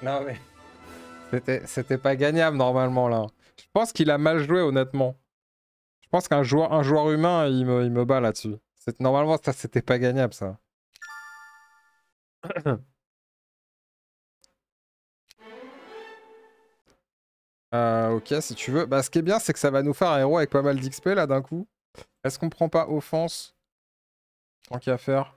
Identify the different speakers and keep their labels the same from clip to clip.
Speaker 1: Non mais... C'était pas gagnable normalement là. Je pense qu'il a mal joué honnêtement. Je pense qu'un joueur humain, il me bat là-dessus. Normalement, ça, c'était pas gagnable, ça. Ok, si tu veux. Bah, ce qui est bien, c'est que ça va nous faire un héros avec pas mal d'XP, là, d'un coup. Est-ce qu'on prend pas offense? Tant qu'à faire.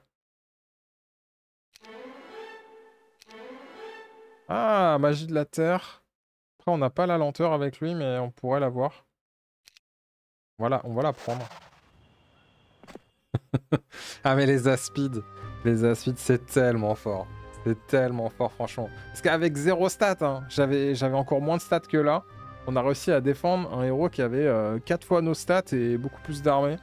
Speaker 1: Ah, magie de la terre. Après, on n'a pas la lenteur avec lui, mais on pourrait l'avoir. Voilà, on va la prendre. Ah, mais les aspides. Les aspides, c'est tellement fort. C'est tellement fort, franchement. Parce qu'avec zéro stat, hein, j'avais encore moins de stats que là. On a réussi à défendre un héros qui avait 4 fois nos stats et beaucoup plus d'armée.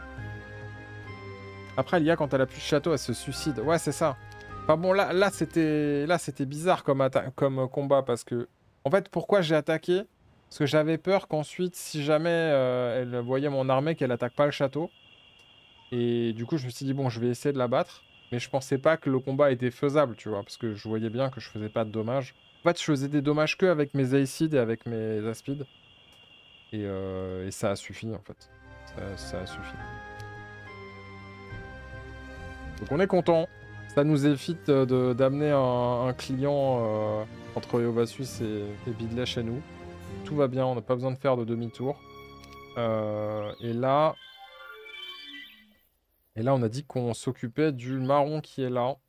Speaker 1: Après, l'IA, quand elle a plus de château, elle se suicide. Ouais, c'est ça. Enfin bon, là c'était bizarre comme combat parce que... En fait, pourquoi j'ai attaqué? Parce que j'avais peur qu'ensuite, si jamais elle voyait mon armée, qu'elle attaque pas le château. Et du coup, je me suis dit, bon, je vais essayer de la battre. Mais je pensais pas que le combat était faisable, tu vois. Parce que je voyais bien que je faisais pas de dommages. En fait, je faisais des dommages que avec mes acides et avec mes aspides. Et ça a suffi, en fait. Ça a suffi. Donc on est content. Ça nous évite d'amener un client entre Eovasus et Bidley chez nous. Tout va bien, on n'a pas besoin de faire de demi-tour. Et là, on a dit qu'on s'occupait du marron qui est là.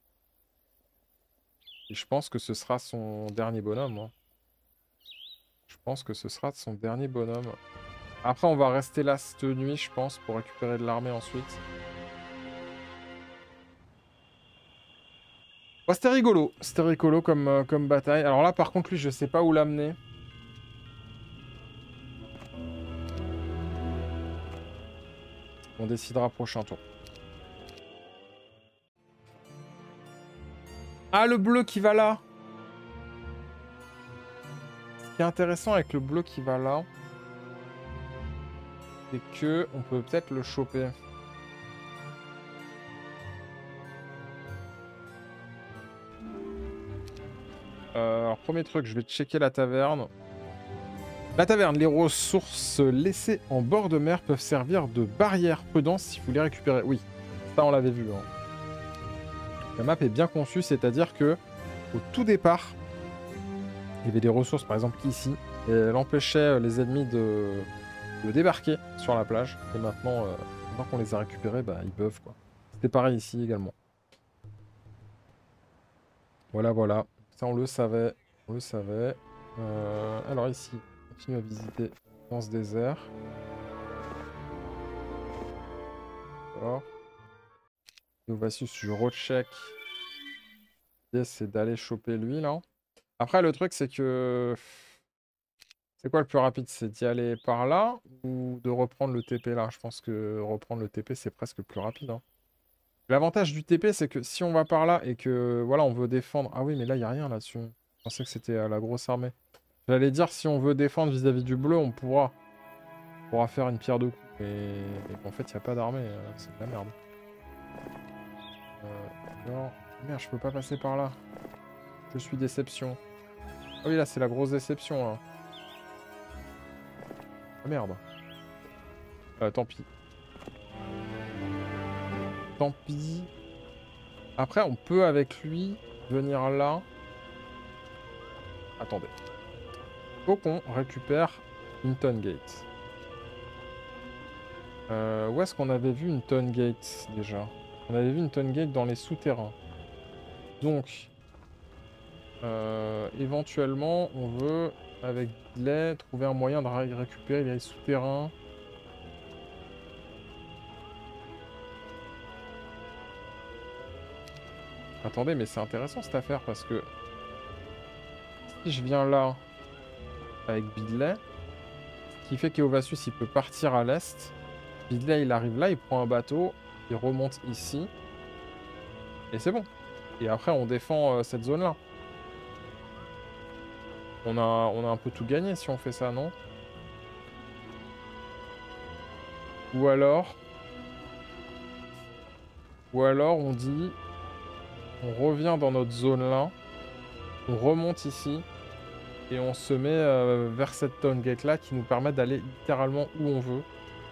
Speaker 1: Et je pense que ce sera son dernier bonhomme, hein. Je pense que ce sera son dernier bonhomme. Après, on va rester là cette nuit, je pense, pour récupérer de l'armée ensuite. Bon, c'était rigolo. C'était rigolo comme bataille. Alors là, par contre, lui, je sais pas où l'amener. On décidera prochain tour. Ah, le bleu qui va là! Ce qui est intéressant avec le bleu qui va là, c'est que on peut peut-être le choper. Alors, premier truc, je vais checker la taverne. La taverne, les ressources laissées en bord de mer peuvent servir de barrière. Prudence si vous les récupérez. Oui, ça on l'avait vu, hein. La map est bien conçue, c'est-à-dire que au tout départ, il y avait des ressources, par exemple ici, et elle empêchait les ennemis de débarquer sur la plage. Et maintenant, maintenant qu'on les a récupérés, bah, ils peuvent, quoi. C'était pareil ici également. Voilà, voilà. Ça, on le savait. On le savait. Alors ici, on continue à visiter dans ce désert. D'accord. Novasius, je recheck. Yes, c'est d'aller choper lui, là. Après, le truc, c'est que... C'est quoi le plus rapide? C'est d'y aller par là ou de reprendre le TP là? Je pense que reprendre le TP, c'est presque plus rapide, hein. L'avantage du TP, c'est que si on va par là et que voilà, on veut défendre... Ah oui, mais là, il n'y a rien là-dessus. Je pensais que c'était la grosse armée. J'allais dire, si on veut défendre vis-à-vis du bleu, on pourra faire une pierre deux coups. Et en fait, il n'y a pas d'armée. C'est de la merde. Alors... Merde, je peux pas passer par là. Je suis déception. Ah oui, là, c'est la grosse déception, là. Ah merde. Tant pis. Tant pis. Après, on peut avec lui venir là. Attendez. Faut qu'on récupère Hinton Gate. Où est-ce qu'on avait vu Hinton Gate déjà? On avait vu Hinton Gate dans les souterrains. Donc, éventuellement, on veut, avec Bidley, trouver un moyen de récupérer les souterrains. Attendez, mais c'est intéressant cette affaire parce que si je viens là avec Bidley, ce qui fait qu'Eovasus il peut partir à l'est. Bidley il arrive là, il prend un bateau, il remonte ici. Et c'est bon. Et après on défend cette zone là. On a un peu tout gagné si on fait ça, non? Ou alors on dit... On revient dans notre zone là. On remonte ici. Et on se met vers cette town gate là qui nous permet d'aller littéralement où on veut.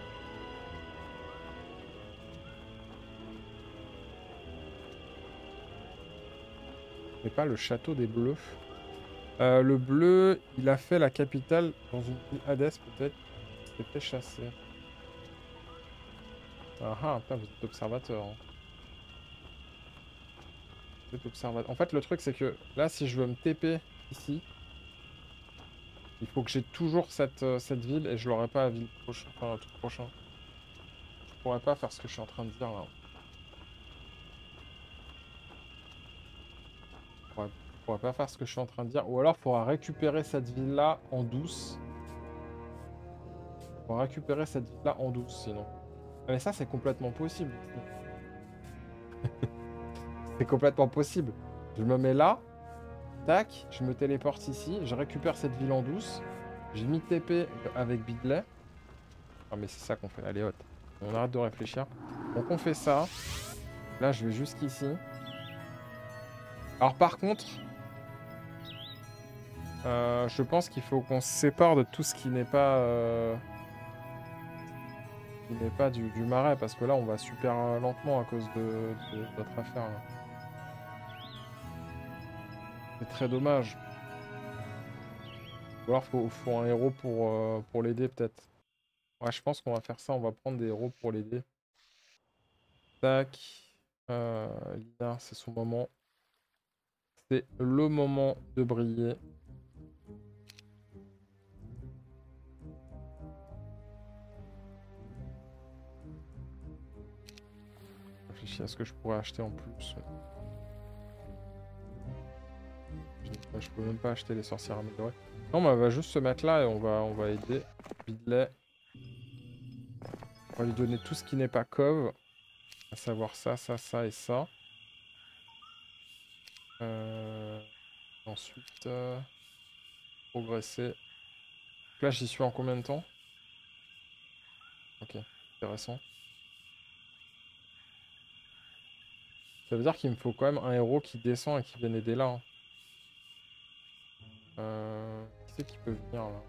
Speaker 1: Mais pas le château des Bleus. Le bleu, il a fait la capitale dans une ville Hades peut-être. Il s'était fait chasser. Ah ah, putain, vous êtes observateur. Hein. Vous êtes observateur. En fait, le truc c'est que là, si je veux me TP ici, il faut que j'ai toujours cette ville et je l'aurai pas à ville prochain, enfin tout prochain. Je pourrais pas faire ce que je suis en train de dire là. Je pourrais pas faire ce que je suis en train de dire. Ou alors, il faudra récupérer cette ville-là en douce. Il faudra récupérer cette ville-là en douce, sinon. Ah, mais ça, c'est complètement possible. C'est complètement possible. Je me mets là. Tac. Je me téléporte ici. Je récupère cette ville en douce. J'ai mis TP avec Bidley. Ah, mais c'est ça qu'on fait. Allez, hot. On arrête de réfléchir. Donc, on fait ça. Là, je vais jusqu'ici. Alors, par contre... je pense qu'il faut qu'on se sépare de tout ce qui n'est pas du marais, parce que là on va super lentement à cause de notre affaire là. C'est très dommage. Ou alors faut un héros pour l'aider peut-être. Ouais, je pense qu'on va faire ça, on va prendre des héros pour l'aider. Tac. Lina, c'est son moment. C'est le moment de briller. Réfléchis à ce que je pourrais acheter en plus. Je peux même pas acheter les sorcières améliorées. Non, mais on va juste se mettre là et on va aider Bidley. On va lui donner tout ce qui n'est pas cove. À savoir ça, ça, ça et ça. Ensuite, progresser. Donc là, j'y suis en combien de temps? Ok, intéressant. Ça veut dire qu'il me faut quand même un héros qui descend et qui vienne aider là. Hein. Qui c'est qui peut venir là?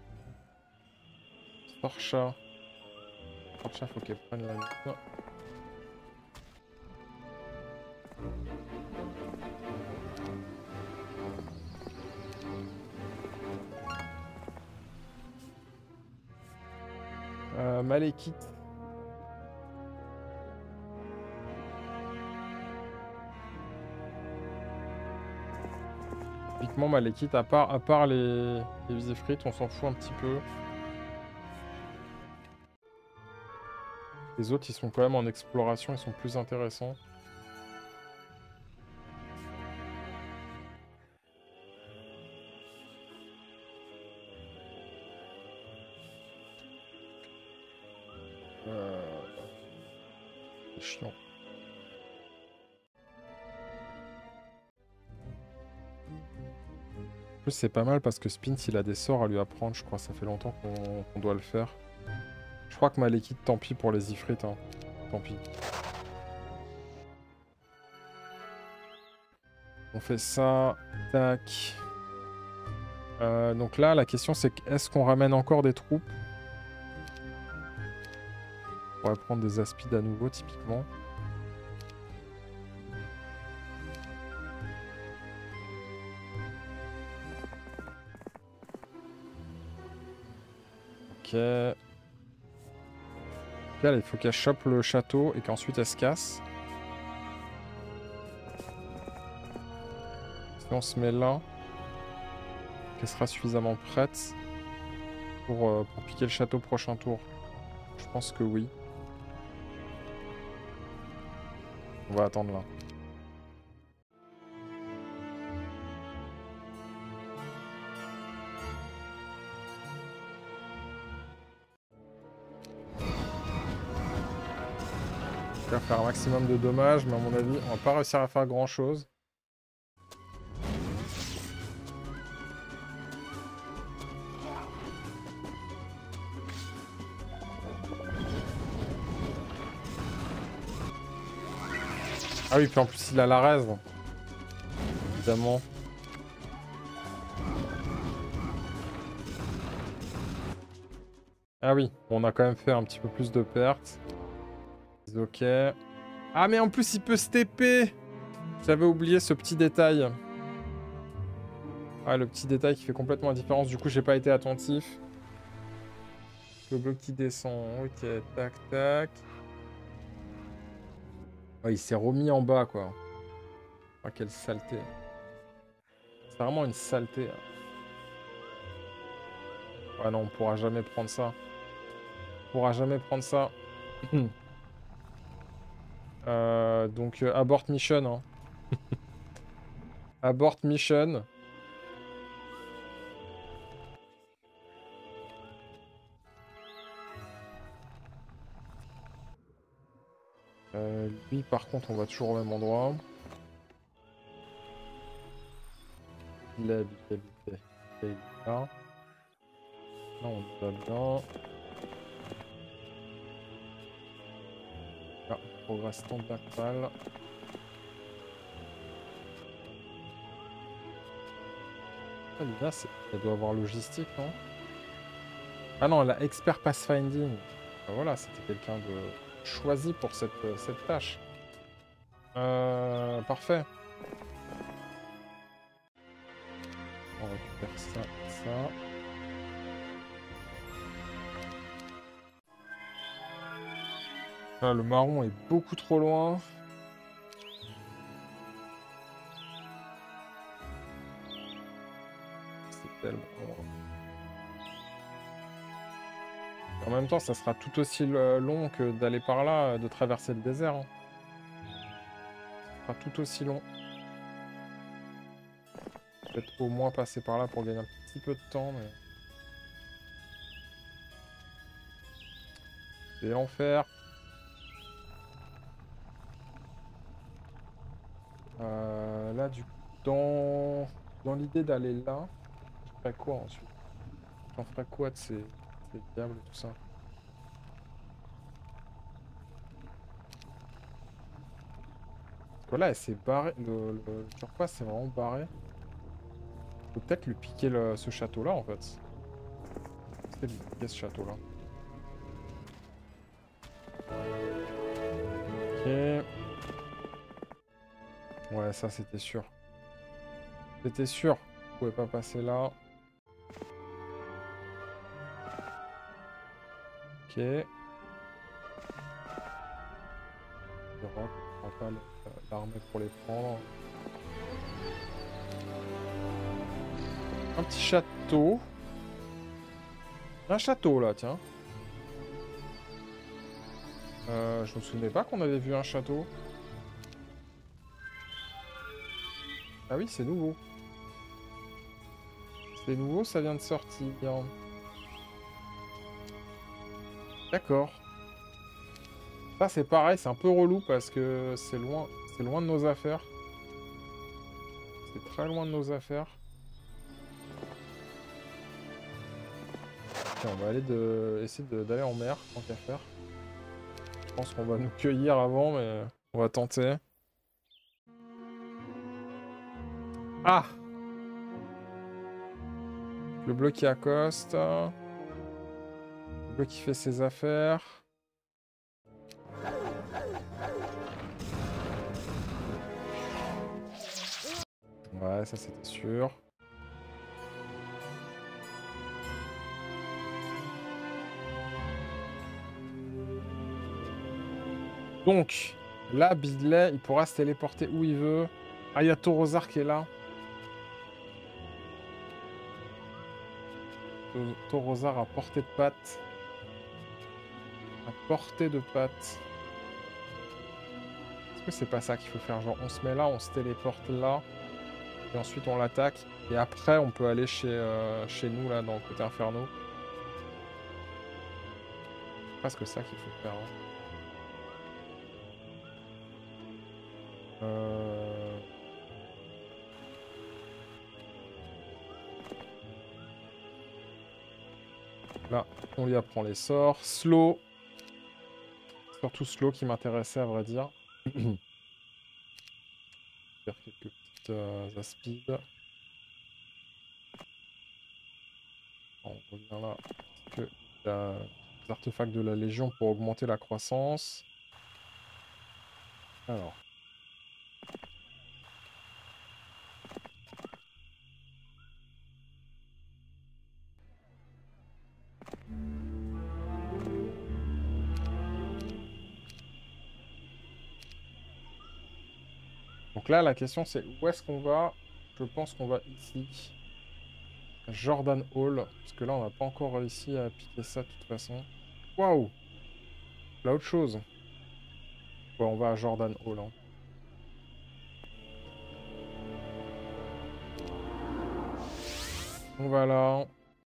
Speaker 1: Sorcha. Sorcha, faut qu'elle prenne la lutte. Malekith. Typiquement Malekith, à part les Visifrites, on s'en fout un petit peu. Les autres, ils sont quand même en exploration, ils sont plus intéressants. C'est chiant. En plus, c'est pas mal parce que Spint, il a des sorts à lui apprendre, je crois. Ça fait longtemps qu'on doit le faire. Je crois que Malekith, tant pis pour les Ifrites. Hein. Tant pis. On fait ça. Tac. Donc là, la question, c'est est-ce qu'on ramène encore des troupes? On pourrait prendre des aspides à nouveau, typiquement. Ok. Là, il faut qu'elle chope le château et qu'ensuite elle se casse. Si on se met là, qu'elle sera suffisamment prête pour piquer le château prochain tour. Je pense que oui. On va attendre là. On va faire un maximum de dommages, mais à mon avis, on va pas réussir à faire grand chose. Ah oui, puis en plus il a la raise. Évidemment. Ah oui, on a quand même fait un petit peu plus de pertes. Ok. Ah mais en plus il peut se TP. J'avais oublié ce petit détail. Ah le petit détail qui fait complètement la différence. Du coup j'ai pas été attentif. Le bloc qui descend. Ok, tac tac. Ah, il s'est remis en bas quoi. Ah quelle saleté. C'est vraiment une saleté. Ah non, on pourra jamais prendre ça. On pourra jamais prendre ça. Donc abort mission. Hein. Abort mission. Lui par contre on va toujours au même endroit. Il est là. Là on va bien. Là, on progresse tant bien que mal. Ah, Lina, elle doit avoir logistique, non? Ah non, elle a expert pathfinding. Ah, voilà, c'était quelqu'un de choisi pour cette tâche. Parfait. On récupère ça, ça. Ah, le marron est beaucoup trop loin. C'est tellement loin. En même temps, ça sera tout aussi long que d'aller par là, de traverser le désert. Hein. Ça sera tout aussi long. Peut-être au moins passer par là pour gagner un petit peu de temps, mais... C'est l'enfer. Là, du coup, dans l'idée d'aller là, je ferais quoi ensuite? J'en ferais quoi de ces diables et tout ça? Parce que là, elle s'est barrée. Le turquoise s'est vraiment barré. Faut peut-être lui piquer ce château-là, en fait. Peut-être lui piquer ce château-là. Ok. Ouais, ça, c'était sûr. C'était sûr. Vous pouvez pas passer là. Ok. Les rocs, on prend pas l'armée pour les prendre. Un petit château. Un château, là, tiens. Je me souvenais pas qu'on avait vu un château. Ah oui, c'est nouveau. C'est nouveau, ça vient de sortir. D'accord. Ça, c'est pareil, c'est un peu relou parce que c'est loin de nos affaires. C'est très loin de nos affaires. Ok, on va essayer d'aller en mer, tant qu'à faire. Je pense qu'on va nous cueillir avant, mais on va tenter. Ah! Le bleu qui accoste. Le bleu qui fait ses affaires. Ouais, ça c'était sûr. Donc, là, Bidley, il pourra se téléporter où il veut. Ah, il y a Torozar qui est là. Torozar à portée de patte. À portée de patte. Est-ce que c'est pas ça qu'il faut faire? Genre, on se met là, on se téléporte là. Et ensuite, on l'attaque. Et après, on peut aller chez nous, là, dans le côté inferno. C'est presque ça qu'il faut faire. Hein. Euh... Là, on lui apprend les sorts. Slow. Surtout slow qui m'intéressait, à vrai dire. Faire quelques petites aspides. On revient là. Parce que des artefacts de la Légion pour augmenter la croissance. Alors. Donc là, la question c'est où est-ce qu'on va? Je pense qu'on va ici. Jordan Hall. Parce que là, on n'a pas encore réussi à piquer ça de toute façon. Waouh! Là, autre chose. Ouais, on va à Jordan Hall. Hein. On va là.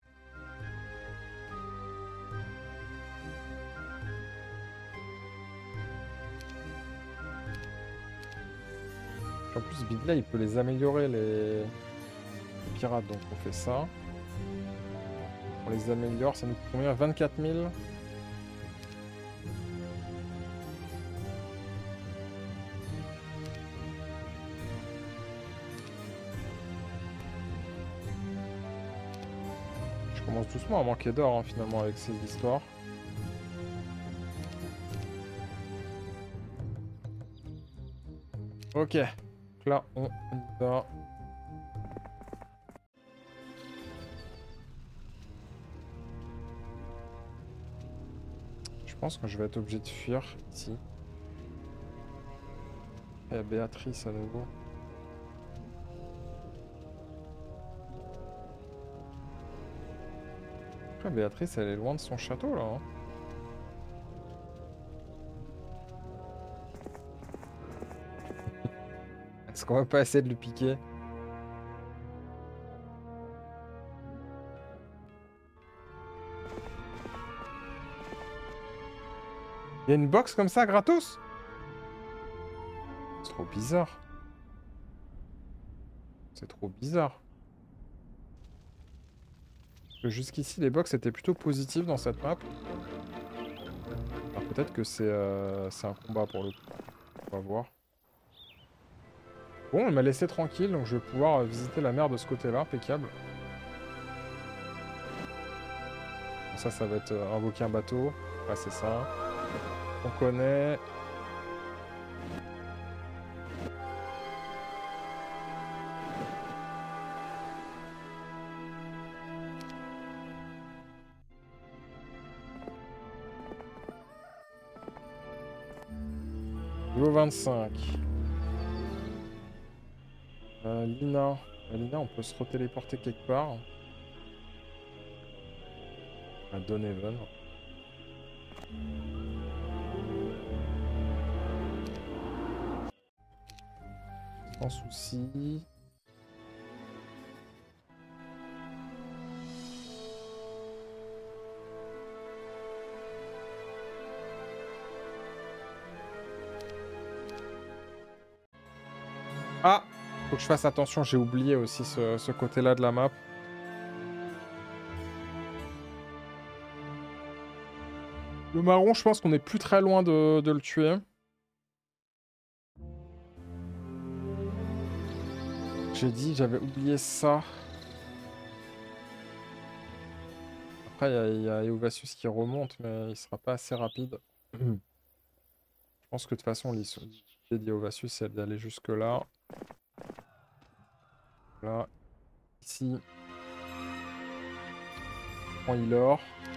Speaker 1: En plus, Bidley, il peut les améliorer, les pirates. Donc, on fait ça. On les améliore. Ça nous coûte combien? 24 000. Je commence doucement à manquer d'or, hein, finalement, avec ces histoires. Ok. Donc là, on y va. Je pense que je vais être obligé de fuir ici. Et Béatrice à nouveau. Après, Béatrice, elle est loin de son château, là. Hein. Est-ce qu'on va pas essayer de le piquer? Il y a une box comme ça, gratos? C'est trop bizarre. C'est trop bizarre. Parce que jusqu'ici, les box étaient plutôt positives dans cette map. Alors peut-être que c'est un combat pour le coup. On va voir. Bon, elle m'a laissé tranquille, donc je vais pouvoir visiter la mer de ce côté-là. Impeccable. Ça va être invoquer un bateau. Ouais, c'est ça. On connaît. Niveau 25. Lina. Lina, on peut se retéléporter quelque part. À Doneven. Sans souci. Ah! Faut que je fasse attention, j'ai oublié aussi ce côté-là de la map. Le marron, je pense qu'on est plus très loin de le tuer. J'ai dit, j'avais oublié ça. Après, il y a Eovasius qui remonte, mais il sera pas assez rapide. Je pense que de toute façon, l'idée d'Eovasius, c'est d'aller jusque là. Là. Ici. On prend Ilor.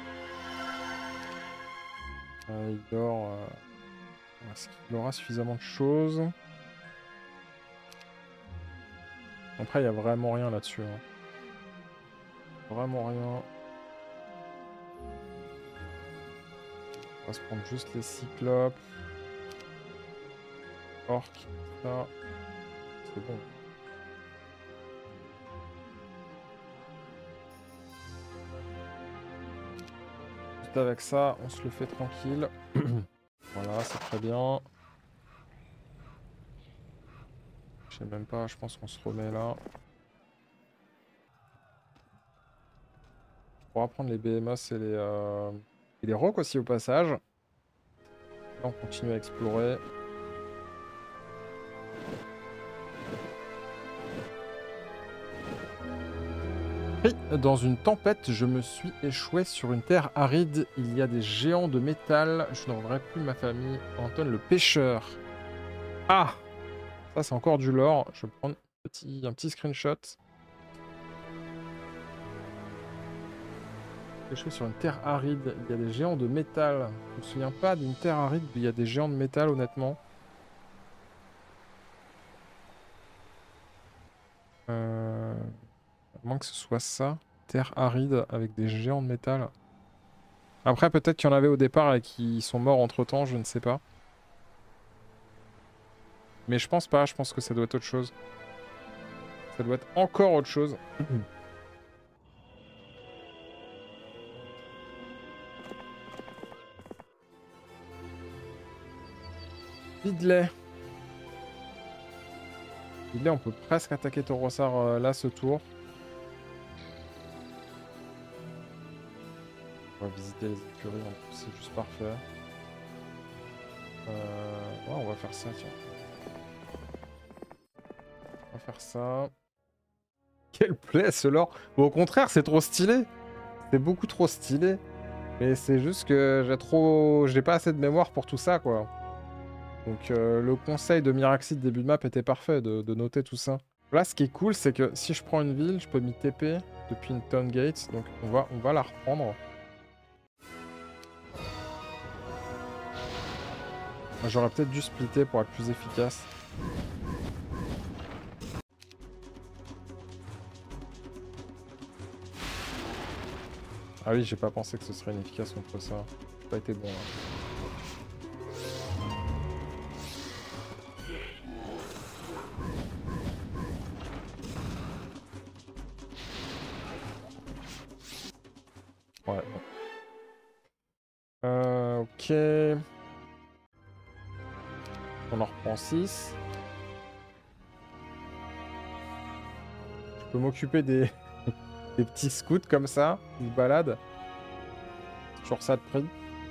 Speaker 1: Ilor... Est-ce qu'il aura suffisamment de choses? Après, il n'y a vraiment rien là-dessus. Hein. Vraiment rien. On va se prendre juste les cyclopes. Orc, ça. C'est bon. Juste avec ça, on se le fait tranquille. Voilà, c'est très bien. Je sais même pas, je pense qu'on se remet là. On pourra prendre les BMOS et les rocs aussi au passage. Là, on continue à explorer. Pris dans une tempête, je me suis échoué sur une terre aride. Il y a des géants de métal. Je n'en rendrai plus ma famille. Anton le pêcheur. Ah! Ça, c'est encore du lore. Je vais prendre un petit screenshot. Échoué sur une terre aride. Il y a des géants de métal. Je me souviens pas d'une terre aride où il y a des géants de métal, honnêtement. À moins que ce soit ça. Terre aride avec des géants de métal. Après, peut-être qu'il y en avait au départ et qui sont morts entre-temps, je ne sais pas. Mais je pense pas, je pense que ça doit être autre chose. Ça doit être encore autre chose. Ridley. Ridley, on peut presque attaquer Torosar là ce tour. On va visiter les écuries, en plus c'est juste parfait. Ouais, on va faire ça, tiens. On va faire ça. Quelle plaie ce lore. Bon, au contraire, c'est trop stylé. C'est beaucoup trop stylé. Mais c'est juste que j'ai pas assez de mémoire pour tout ça, quoi. Donc le conseil de Miraxid début de map était parfait, de noter tout ça. Là, ce qui est cool, c'est que si je prends une ville, je peux m'y TP depuis une Town Gate. Donc on va la reprendre. J'aurais peut-être dû splitter pour être plus efficace. Ah oui, j'ai pas pensé que ce serait inefficace contre ça. J'ai pas été bon là. Ouais, bon. Ok. On en reprend 6. Je peux m'occuper des... des petits scouts comme ça, qui se baladent. Toujours ça de prix.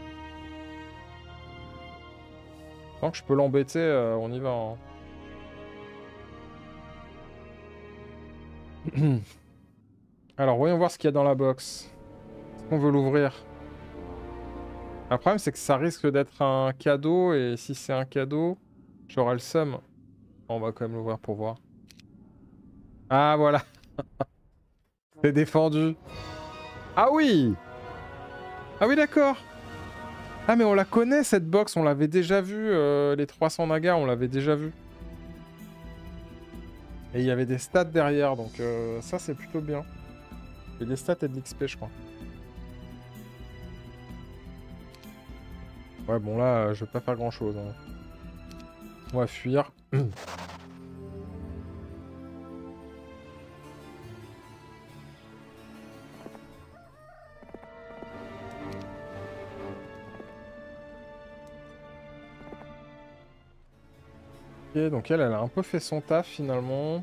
Speaker 1: Tant que je peux l'embêter, on y va. Hein. Alors, voyons voir ce qu'il y a dans la box. Est-ce qu'on veut l'ouvrir? Le problème, c'est que ça risque d'être un cadeau, et si c'est un cadeau, j'aurai le seum. On va quand même l'ouvrir pour voir. Ah, voilà. C'est défendu. Ah oui! Ah oui, d'accord. Ah, mais on la connaît, cette box. On l'avait déjà vue. Les 300 nagas, on l'avait déjà vu. Et il y avait des stats derrière, donc ça, c'est plutôt bien. Et des stats et de l'XP, je crois. Ouais, bon, là, je vais pas faire grand-chose. Hein. On va fuir. Ok, donc elle a un peu fait son taf, finalement.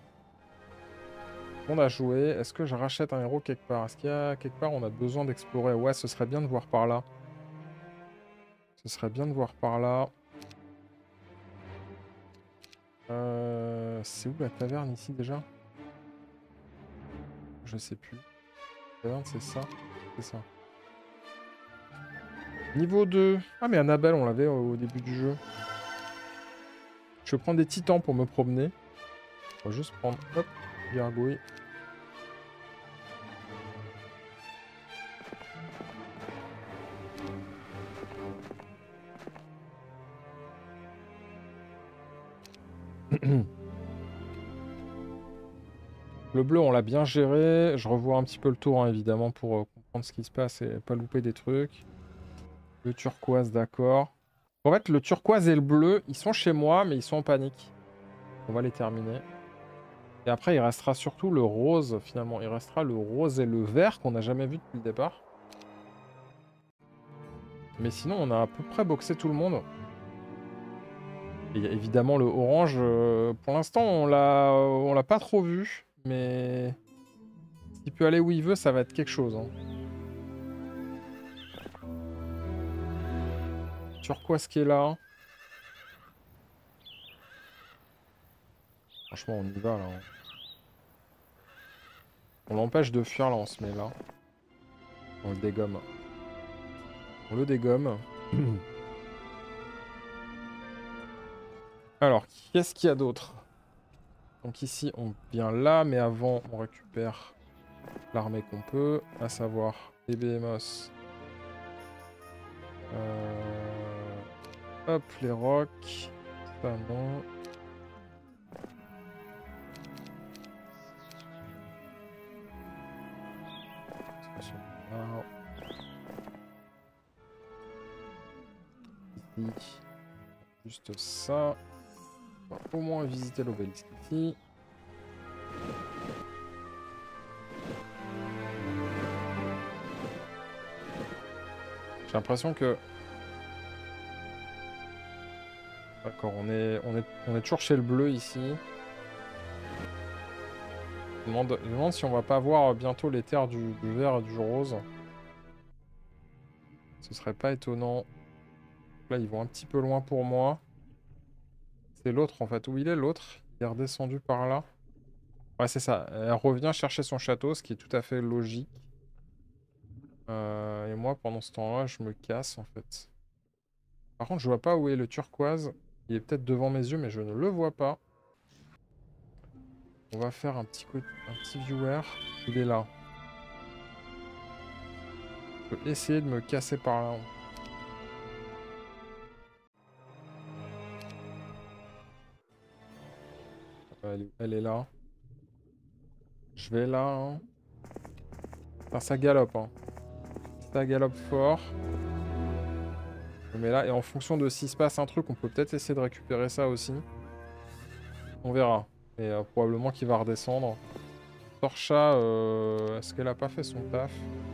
Speaker 1: On a joué. Est-ce que je rachète un héros quelque part? Est-ce qu'il y a quelque part on a besoin d'explorer? Ouais, ce serait bien de voir par là. Ce serait bien de voir par là. C'est où la taverne ici déjà? Je sais plus. La taverne, c'est ça? C'est ça. Niveau 2. Ah, mais Annabelle, on l'avait au début du jeu. Je vais prendre des titans pour me promener. On va juste prendre, hop, gargouille. Le bleu, on l'a bien géré. Je revois un petit peu le tour, hein, évidemment, pour comprendre ce qui se passe et pas louper des trucs. Le turquoise, d'accord. En fait, le turquoise et le bleu, ils sont chez moi, mais ils sont en panique. On va les terminer. Et après, il restera surtout le rose, finalement. Il restera le rose et le vert qu'on n'a jamais vu depuis le départ. Mais sinon, on a à peu près boxé tout le monde. Et il y a évidemment le orange. Pour l'instant, on l'a pas trop vu. Mais s'il peut aller où il veut, ça va être quelque chose. Hein. Turquoise qui est là. Franchement, on y va là. On l'empêche de fuir, là, on se met là. On le dégomme. On le dégomme. Alors, qu'est-ce qu'il y a d'autre? Donc ici, on vient là, mais avant, on récupère l'armée qu'on peut, à savoir les BMOS. Hop, les rocs. Ça, non. Ici. Juste ça. On va au moins visiter l'obélisque ici. J'ai l'impression que... D'accord, on est toujours chez le bleu ici. Je me demande si on va pas voir bientôt les terres du vert et du rose. Ce serait pas étonnant. Là, ils vont un petit peu loin pour moi. C'est l'autre, en fait. Où il est, l'autre? Il est redescendu par là. Ouais, c'est ça. Elle revient chercher son château, ce qui est tout à fait logique. Et moi, pendant ce temps-là, je me casse, en fait. Par contre, je vois pas où est le turquoise. Il est peut-être devant mes yeux, mais je ne le vois pas. On va faire un petit viewer. Il est là. Je peux essayer de me casser par là. Elle est là. Je vais là. Hein. Enfin, ça galope. Hein. Ça galope fort. Je me mets là. Et en fonction de s'il se passe un truc, on peut peut-être essayer de récupérer ça aussi. On verra. Et probablement qu'il va redescendre. Torcha, est-ce qu'elle a pas fait son taf?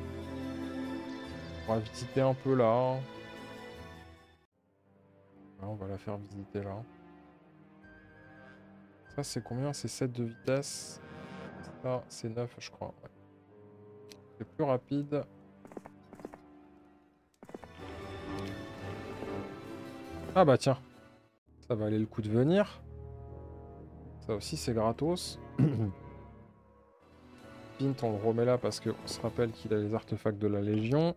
Speaker 1: On va visiter un peu là. Ouais, on va la faire visiter là. Ça, c'est combien? C'est 7 de vitesse. Ça, c'est 9, je crois. Ouais. C'est plus rapide. Ah bah tiens. Ça valait le coup de venir. Ça aussi, c'est gratos. Pint, on le remet là parce qu'on se rappelle qu'il a les artefacts de la Légion.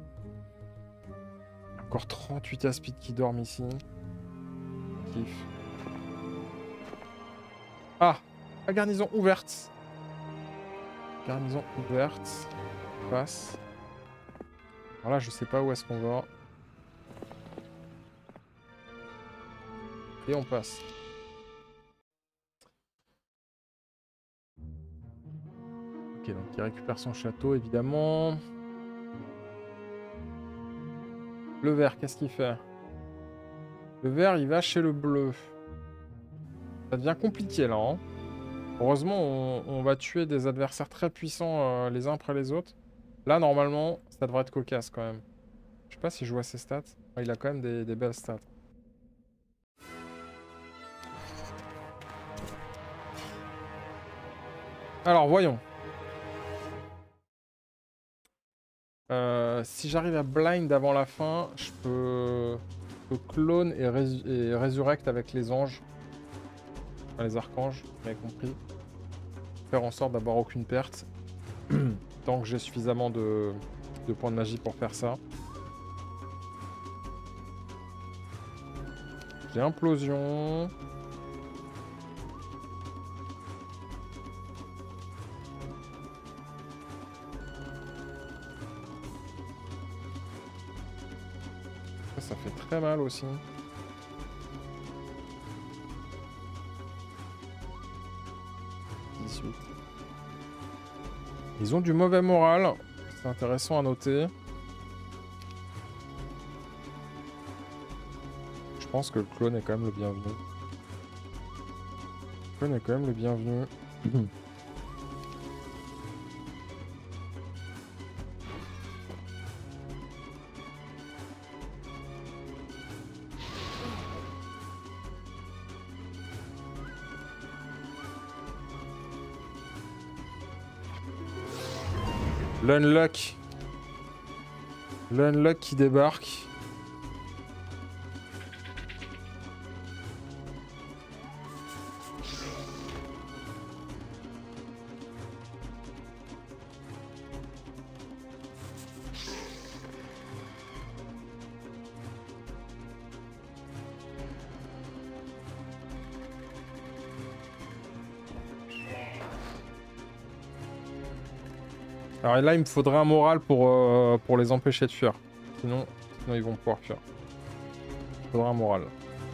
Speaker 1: Encore 38 aspides qui dorment ici. Kiff. Ah! La garnison ouverte. Garnison ouverte. On passe. Alors là, je sais pas où est-ce qu'on va. Et on passe. Ok, donc il récupère son château, évidemment. Le vert, qu'est-ce qu'il fait? Le vert, il va chez le bleu. Ça devient compliqué, là. Hein. Heureusement, on va tuer des adversaires très puissants les uns après les autres. Là, normalement, ça devrait être cocasse, quand même. Je sais pas si je vois ses stats. Il a quand même des belles stats. Alors, voyons. Si j'arrive à blind avant la fin, je peux clone et resurrect avec les anges. Enfin, les archanges, vous m'avez compris. Faire en sorte d'avoir aucune perte. Tant que j'ai suffisamment de points de magie pour faire ça. J'ai implosion. Ça fait très mal aussi. Ils ont du mauvais moral. C'est intéressant à noter. Je pense que le clone est quand même le bienvenu. Le clone est quand même le bienvenu. L'unlock. L'unlock qui débarque. Alors là, il me faudrait un moral pour les empêcher de fuir. Sinon ils vont pouvoir fuir. Il faudrait un moral.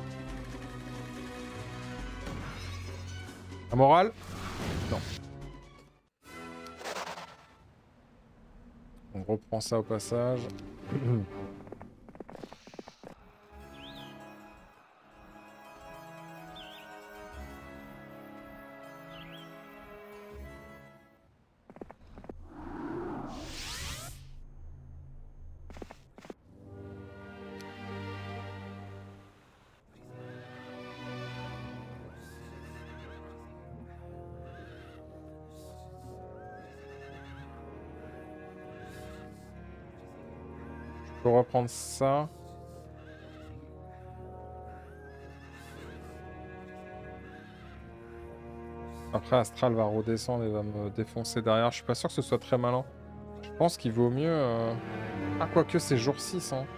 Speaker 1: Un moral? Non. On reprend ça au passage. Je peux reprendre ça. Après, Astral va redescendre et va me défoncer derrière. Je suis pas sûr que ce soit très malin. Je pense qu'il vaut mieux... Ah, quoique c'est jour 6, hein.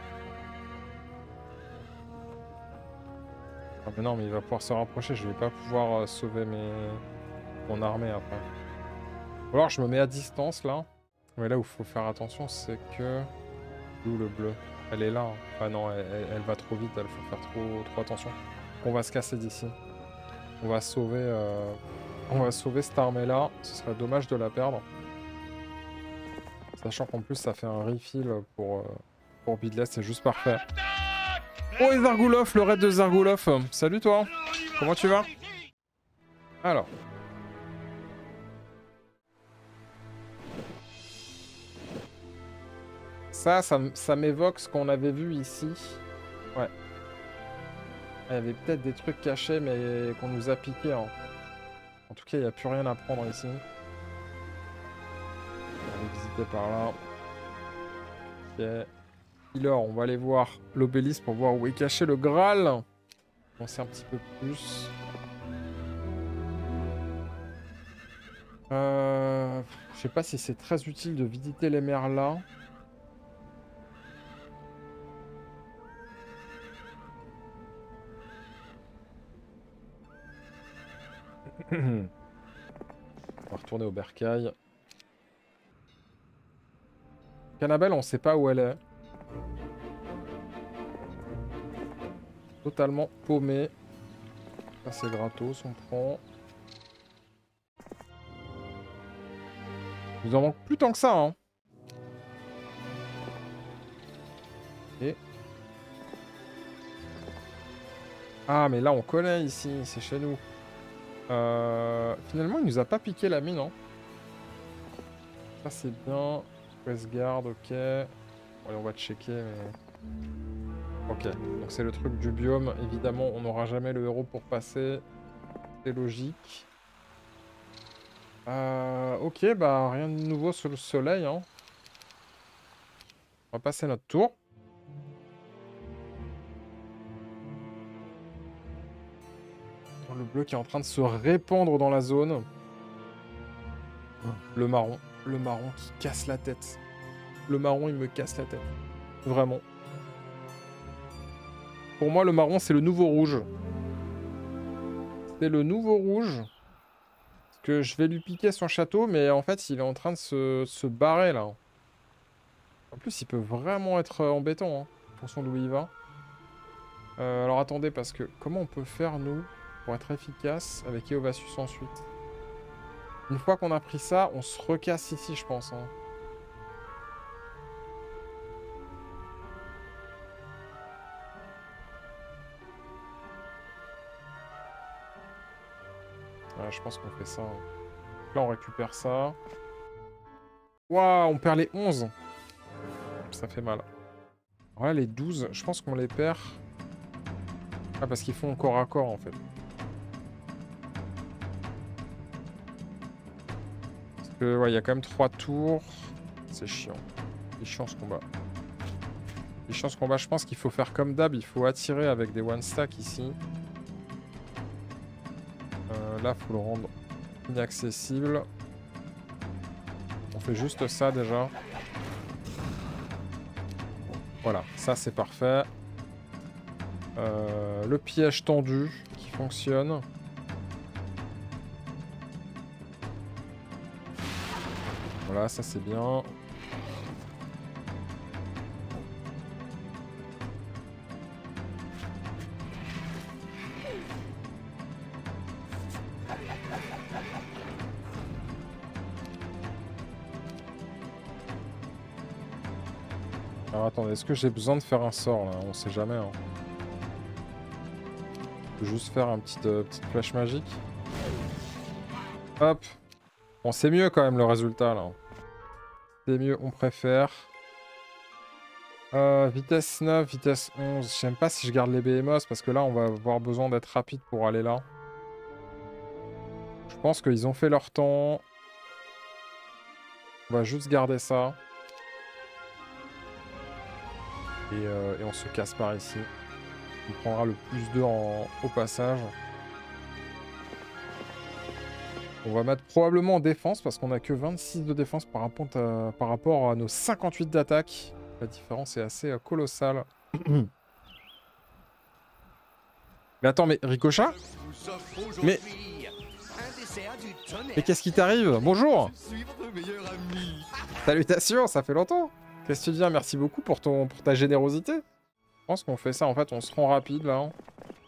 Speaker 1: Ah, mais non, mais il va pouvoir se rapprocher. Je vais pas pouvoir sauver mon armée après. Ou alors, je me mets à distance, là. Mais là où il faut faire attention, c'est que... D'où le bleu? Elle est là. Hein. Ah non, elle va trop vite. Il faut faire trop attention. On va se casser d'ici. On va sauver cette armée-là. Ce serait dommage de la perdre. Sachant qu'en plus, ça fait un refill pour Beadless. C'est juste parfait. Oh, et Zargoulov, le raid de Zargoulov. Salut toi. Comment tu vas? Alors. Ça m'évoque ce qu'on avait vu ici. Ouais. Il y avait peut-être des trucs cachés, mais qu'on nous a piqués. Hein. En tout cas, il n'y a plus rien à prendre ici. On va aller visiter par là. Ok. Alors, on va aller voir l'obélisque pour voir où est caché le Graal. On sait un petit peu plus. Je sais pas si c'est très utile de visiter les mers là. On va retourner au bercail. Cannabelle, on sait pas où elle est. Totalement paumé. Ça c'est gratos, on prend. Il nous en manque plus tant que ça, hein. Et... Ah, mais là on connaît ici, c'est chez nous. Finalement, il nous a pas piqué la mine, hein. Ça c'est bien. Westguard, ok. Allez, on va checker, mais... Ok, donc c'est le truc du biome. Évidemment, on n'aura jamais le héros pour passer. C'est logique. Ok, bah rien de nouveau sur le soleil, hein. On va passer notre tour. Le bleu qui est en train de se répandre dans la zone. Le marron qui casse la tête. Le marron, il me casse la tête. Vraiment. Pour moi, le marron, c'est le nouveau rouge. C'est le nouveau rouge. Parce que je vais lui piquer son château, mais en fait, il est en train de se barrer, là. En plus, il peut vraiment être embêtant, hein, en fonction d'où il va. Alors, attendez, parce que... Comment on peut faire, nous, pour être efficace avec Eovassus ensuite? Une fois qu'on a pris ça, on se recasse ici, je pense, hein. Ouais, je pense qu'on fait ça. Là, on récupère ça. Waouh, on perd les 11. Ça fait mal. Alors là, les 12, je pense qu'on les perd. Ah, parce qu'ils font corps à corps, en fait. Parce que, ouais, il y a quand même 3 tours. C'est chiant. C'est chiant, ce combat. C'est chiant, ce combat. Je pense qu'il faut faire comme d'hab. Il faut attirer avec des one-stack, ici. Là, il faut le rendre inaccessible. On fait juste ça, déjà. Voilà, ça, c'est parfait. Le piège tendu qui fonctionne. Voilà, ça c'est bien. Alors attendez, est-ce que j'ai besoin de faire un sort là? On sait jamais. Hein. Je peux juste faire un petite flèche magique. Hop. Bon, c'est mieux quand même le résultat là. C'est mieux, on préfère. Vitesse 9, vitesse 11. Je sais même pas si je garde les BMOS parce que là on va avoir besoin d'être rapide pour aller là. Je pense qu'ils ont fait leur temps. On va juste garder ça. Et on se casse par ici. On prendra le +2 au passage. On va mettre probablement en défense parce qu'on a que 26 de défense par rapport à nos 58 d'attaque. La différence est assez colossale. Mais attends, mais Ricochat? Mais qu'est-ce qui t'arrive? Bonjour. Salutations, ça fait longtemps. Qu'est-ce que tu dis? Merci beaucoup pour ta générosité. Je pense qu'on fait ça, en fait, on se rend rapide, là. Hein.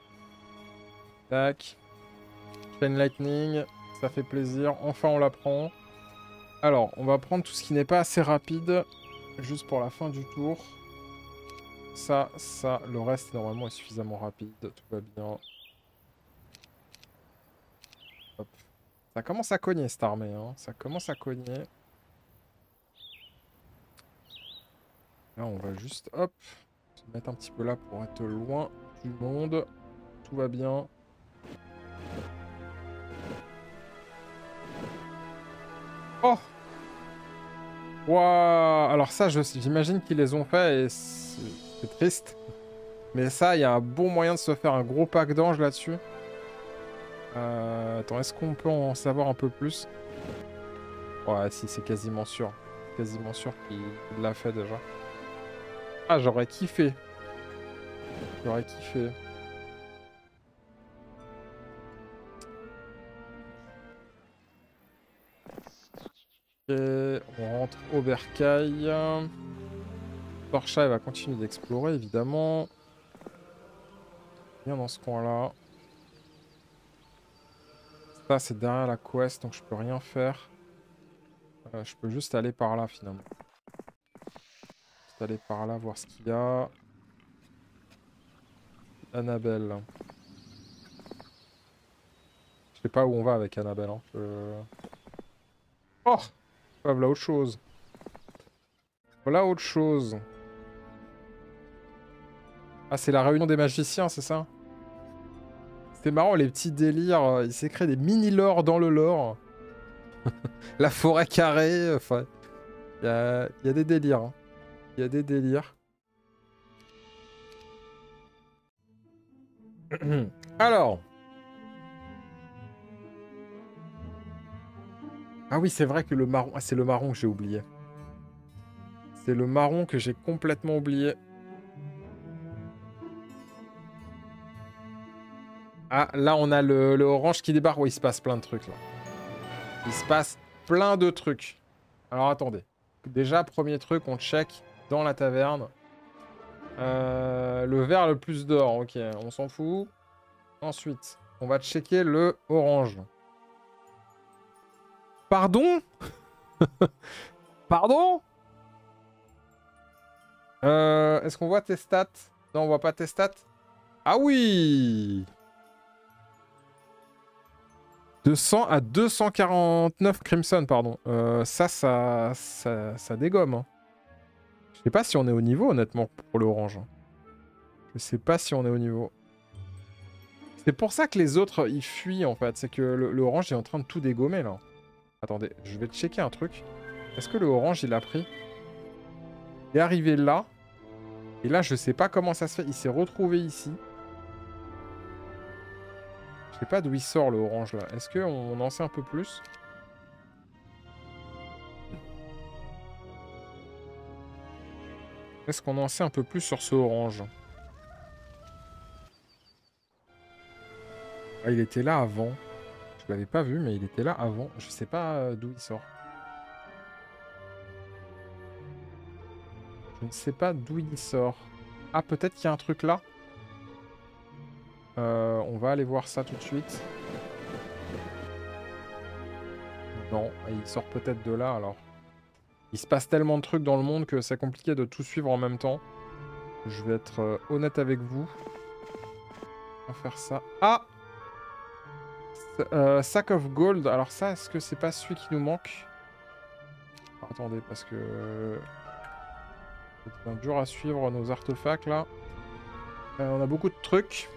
Speaker 1: Tac. Chain Lightning, ça fait plaisir. Enfin, on la prend. Alors, on va prendre tout ce qui n'est pas assez rapide, juste pour la fin du tour. Ça, le reste, normalement, est suffisamment rapide. Tout va bien. Hop. Ça commence à cogner, cette armée. Hein. Ça commence à cogner. Là, on va juste, hop, se mettre un petit peu là pour être loin du monde. Tout va bien. Oh! Waouh! Alors ça, j'imagine qu'ils les ont fait et c'est triste. Mais ça, il y a un bon moyen de se faire un gros pack d'anges là-dessus. Attends, est-ce qu'on peut en savoir un peu plus? Ouais, si, c'est quasiment sûr. Quasiment sûr qu'il l'a fait déjà. Ah, j'aurais kiffé. J'aurais kiffé. Ok, on rentre au bercail. Torcha, elle va continuer d'explorer, évidemment. Bien dans ce coin-là. Ça, c'est derrière la quest, donc je peux rien faire. Je peux juste aller par là, finalement. Juste aller par là, voir ce qu'il y a. Annabelle. Je sais pas où on va avec Annabelle. Hein. Oh! Voilà autre chose. Voilà autre chose. Ah, c'est la réunion des magiciens, c'est ça? C'était marrant, les petits délires. Il s'est créé des mini-lores dans le lore. La forêt carrée. Enfin, il y a des délires. Hein. Il y a des délires. Alors. Ah oui, c'est vrai que le marron... Ah, c'est le marron que j'ai oublié. C'est le marron que j'ai complètement oublié. Ah, là, on a le orange qui débarque. Ouais, il se passe plein de trucs, là. Il se passe plein de trucs. Alors, attendez. Déjà, premier truc, on check dans la taverne. Le vert, le plus d'or. Ok, on s'en fout. Ensuite, on va checker le orange. Pardon? Pardon? Est-ce qu'on voit tes stats? Non, on voit pas tes stats. Ah oui! 200 à 249 Crimson, pardon. Ça dégomme. Hein. Je sais pas si on est au niveau, honnêtement, pour l'orange. Je sais pas si on est au niveau. C'est pour ça que les autres, ils fuient, en fait. C'est que l'orange est en train de tout dégommer, là. Attendez, je vais checker un truc. Est-ce que le orange, il a pris? Il est arrivé là. Et là, je sais pas comment ça se fait. Il s'est retrouvé ici. Je sais pas d'où il sort, le orange, là. Est-ce qu'on en sait un peu plus? Est-ce qu'on en sait un peu plus sur ce orange? Ah, il était là avant. Je l'avais pas vu, mais il était là avant. Je sais pas d'où il sort. Je ne sais pas d'où il sort. Ah, peut-être qu'il y a un truc là. On va aller voir ça tout de suite. Non, il sort peut-être de là alors. Il se passe tellement de trucs dans le monde que c'est compliqué de tout suivre en même temps. Je vais être honnête avec vous. On va faire ça. Ah! Sack of Gold. Alors ça, est-ce que c'est pas celui qui nous manque? Attendez, parce que... c'est dur à suivre nos artefacts là. On a beaucoup de trucs.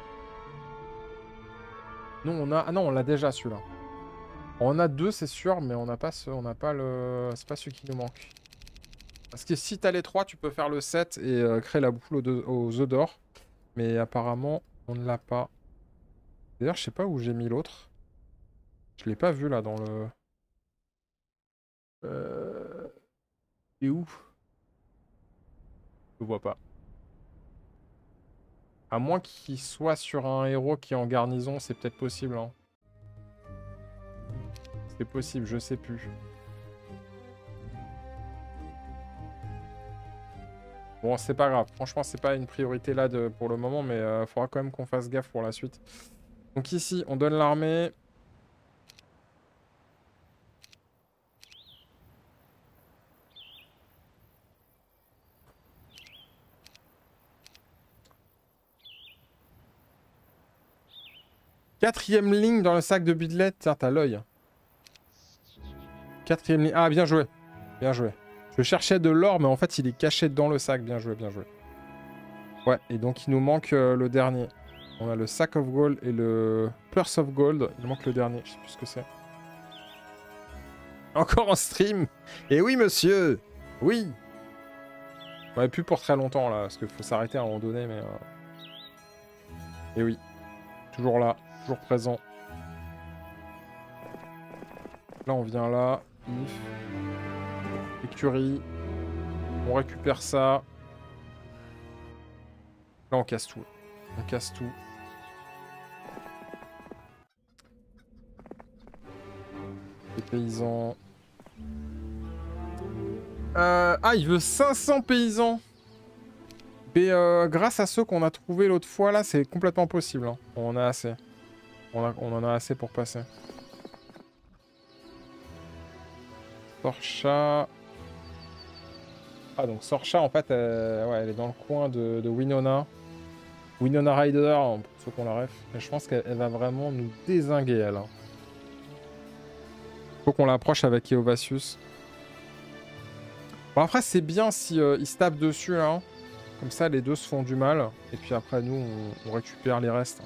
Speaker 1: Non, on a... Ah non, on l'a déjà celui-là. On a deux, c'est sûr, mais on n'a pas ce... on n'a pas le... C'est pas celui qui nous manque. Parce que si t'as les trois, tu peux faire le 7 et créer la boule aux œufs d'or. Mais apparemment, on ne l'a pas. D'ailleurs, je sais pas où j'ai mis l'autre. Je l'ai pas vu là dans le... Et où? Je le vois pas. À moins qu'il soit sur un héros qui est en garnison, c'est peut-être possible. Hein. C'est possible, je sais plus. Bon, c'est pas grave. Franchement, c'est pas une priorité là pour le moment, mais il faudra quand même qu'on fasse gaffe pour la suite. Donc ici, on donne l'armée. Quatrième ligne dans le sac de Bidlet. Tiens, t'as l'œil. Quatrième ligne. Ah, bien joué. Bien joué. Je cherchais de l'or, mais en fait, il est caché dans le sac. Bien joué, bien joué. Ouais, et donc il nous manque le dernier. On a le Sack of Gold et le Purse of Gold. Il manque le dernier, je sais plus ce que c'est. Encore en stream? Et oui, monsieur! Oui! Ouais, plus pour très longtemps, là, parce qu'il faut s'arrêter à un moment donné, mais... Et oui. Toujours là, toujours présent. Là, on vient là. If. Écurie. On récupère ça. Là, on casse tout. On casse tout. Les paysans. Ah, il veut 500 paysans. Mais grâce à ceux qu'on a trouvés l'autre fois, là, c'est complètement possible. Hein. On en a assez. On en a assez pour passer. Sorcha. Ah, donc Sorcha, en fait, ouais, elle est dans le coin de Winona. Winona Ryder, pour ceux qu'on la ref. Mais je pense qu'elle va vraiment nous dézinguer, elle. Hein. Faut qu'on l'approche avec Eovasius. Bon, après, c'est bien si ils se tapent dessus, hein. Comme ça, les deux se font du mal. Et puis après, nous, on récupère les restes.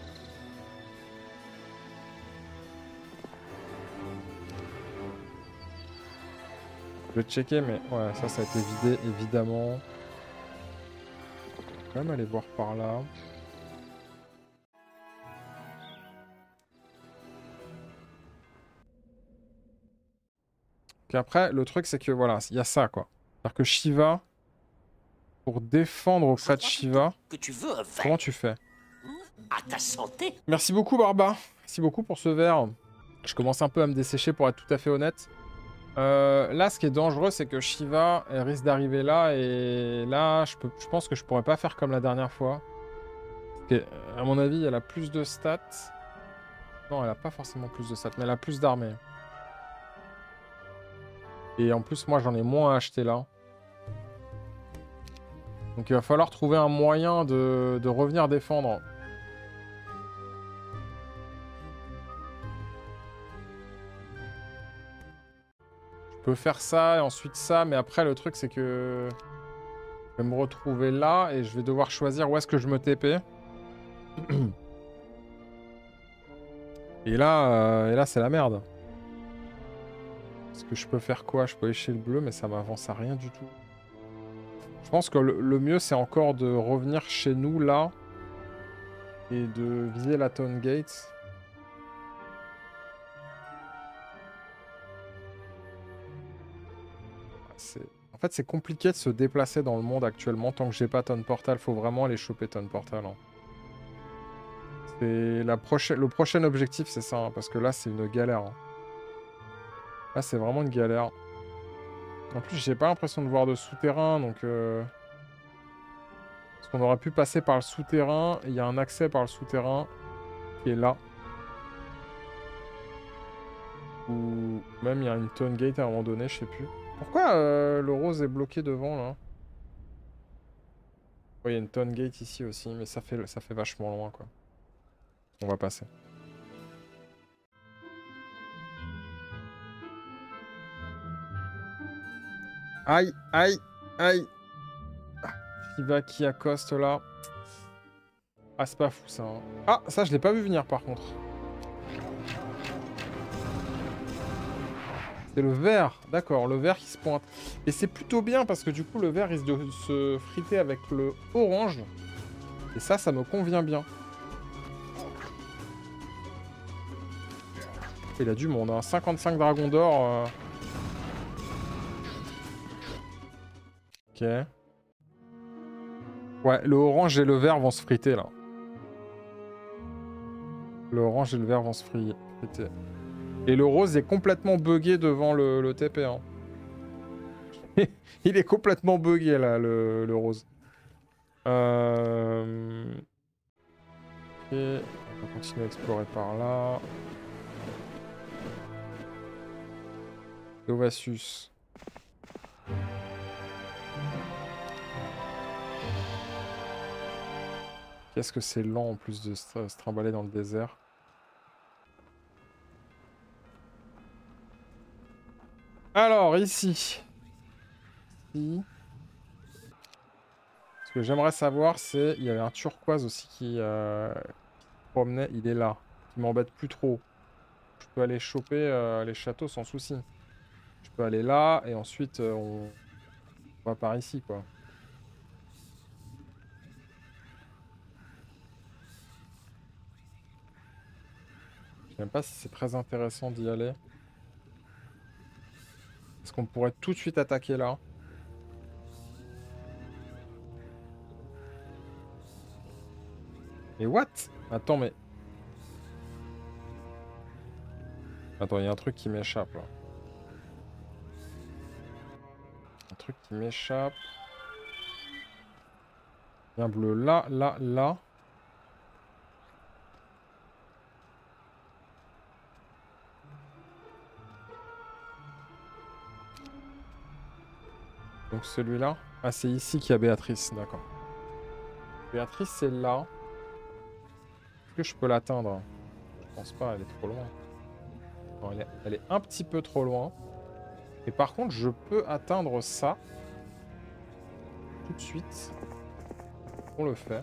Speaker 1: Je vais checker, mais ouais, ça a été vidé, évidemment. Je vais quand même aller voir par là. Puis après, le truc, c'est que voilà, il y a ça, quoi. C'est-à-dire que Shiva, pour défendre auprès de Shiva, comment tu fais?
Speaker 2: À ta santé.
Speaker 1: Merci beaucoup, Barba. Merci beaucoup pour ce verre. Je commence un peu à me dessécher, pour être tout à fait honnête. Là, ce qui est dangereux, c'est que Shiva, elle risque d'arriver là, et là, je pense que je pourrais pas faire comme la dernière fois. Parce que, à mon avis, elle a plus de stats. Non, elle a pas forcément plus de stats, mais elle a plus d'armée. Et en plus, moi, j'en ai moins à acheter là. Donc il va falloir trouver un moyen de revenir défendre. Je peux faire ça et ensuite ça, mais après le truc c'est que... je vais me retrouver là et je vais devoir choisir où est-ce que je me TP. Et là c'est la merde. Est-ce que je peux faire quoi? Je peux aller chez le bleu, mais ça m'avance à rien du tout. Je pense que le mieux c'est encore de revenir chez nous là et de viser la Town Gate. En fait, c'est compliqué de se déplacer dans le monde actuellement. Tant que j'ai pas Town Portal, faut vraiment aller choper Town Portal. Hein. Le prochain objectif, c'est ça. Hein, parce que là, c'est une galère. Hein. Là, c'est vraiment une galère. En plus, j'ai pas l'impression de voir de souterrain, donc... Parce qu'on aurait pu passer par le souterrain. Il y a un accès par le souterrain qui est là. Ou même il y a une Town Gate à un moment donné, je sais plus. Pourquoi le rose est bloqué devant, là? Ouais, il y a une Town Gate ici aussi, mais ça fait vachement loin, quoi. On va passer. Aïe, aïe, aïe. Shiva qui accoste là. Ah, c'est pas fou ça. Hein. Ah, ça je l'ai pas vu venir par contre. C'est le vert, d'accord, le vert qui se pointe. Et c'est plutôt bien parce que du coup le vert risque de se friter avec le orange. Et ça me convient bien. Il a du monde, hein. 55 dragons d'or. Ok. Ouais, le orange et le vert vont se friter là. Le orange et le vert vont se friter. Et le rose est complètement buggé devant le TP. Hein. Il est complètement buggé là, le rose. Ok. On va continuer à explorer par là. Ovasius. Qu'est-ce que c'est lent en plus de se trimballer dans le désert. Alors, ici. Ce que j'aimerais savoir, c'est... Il y avait un turquoise aussi qui promenait. Il est là. Qui m'embête plus trop. Je peux aller choper les châteaux sans souci. Je peux aller là et ensuite on va par ici, quoi. Je sais même pas si c'est très intéressant d'y aller. Est-ce qu'on pourrait tout de suite attaquer là? Mais what? Attends, mais... Attends, il y a un truc qui m'échappe, là. Un truc qui m'échappe. Il y a un bleu là, là, là. Donc celui-là. Ah, c'est ici qu'il y a Béatrice, d'accord. Béatrice, c'est là. Est-ce que je peux l'atteindre? Je pense pas, elle est trop loin. Non, elle est un petit peu trop loin. Et par contre, je peux atteindre ça. Tout de suite. On le fait.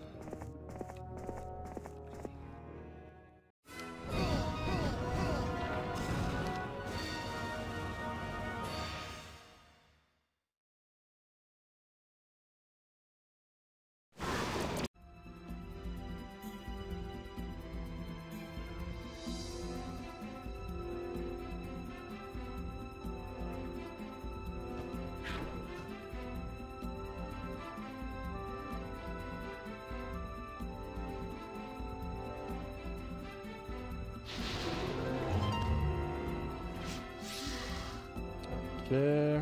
Speaker 1: Ok.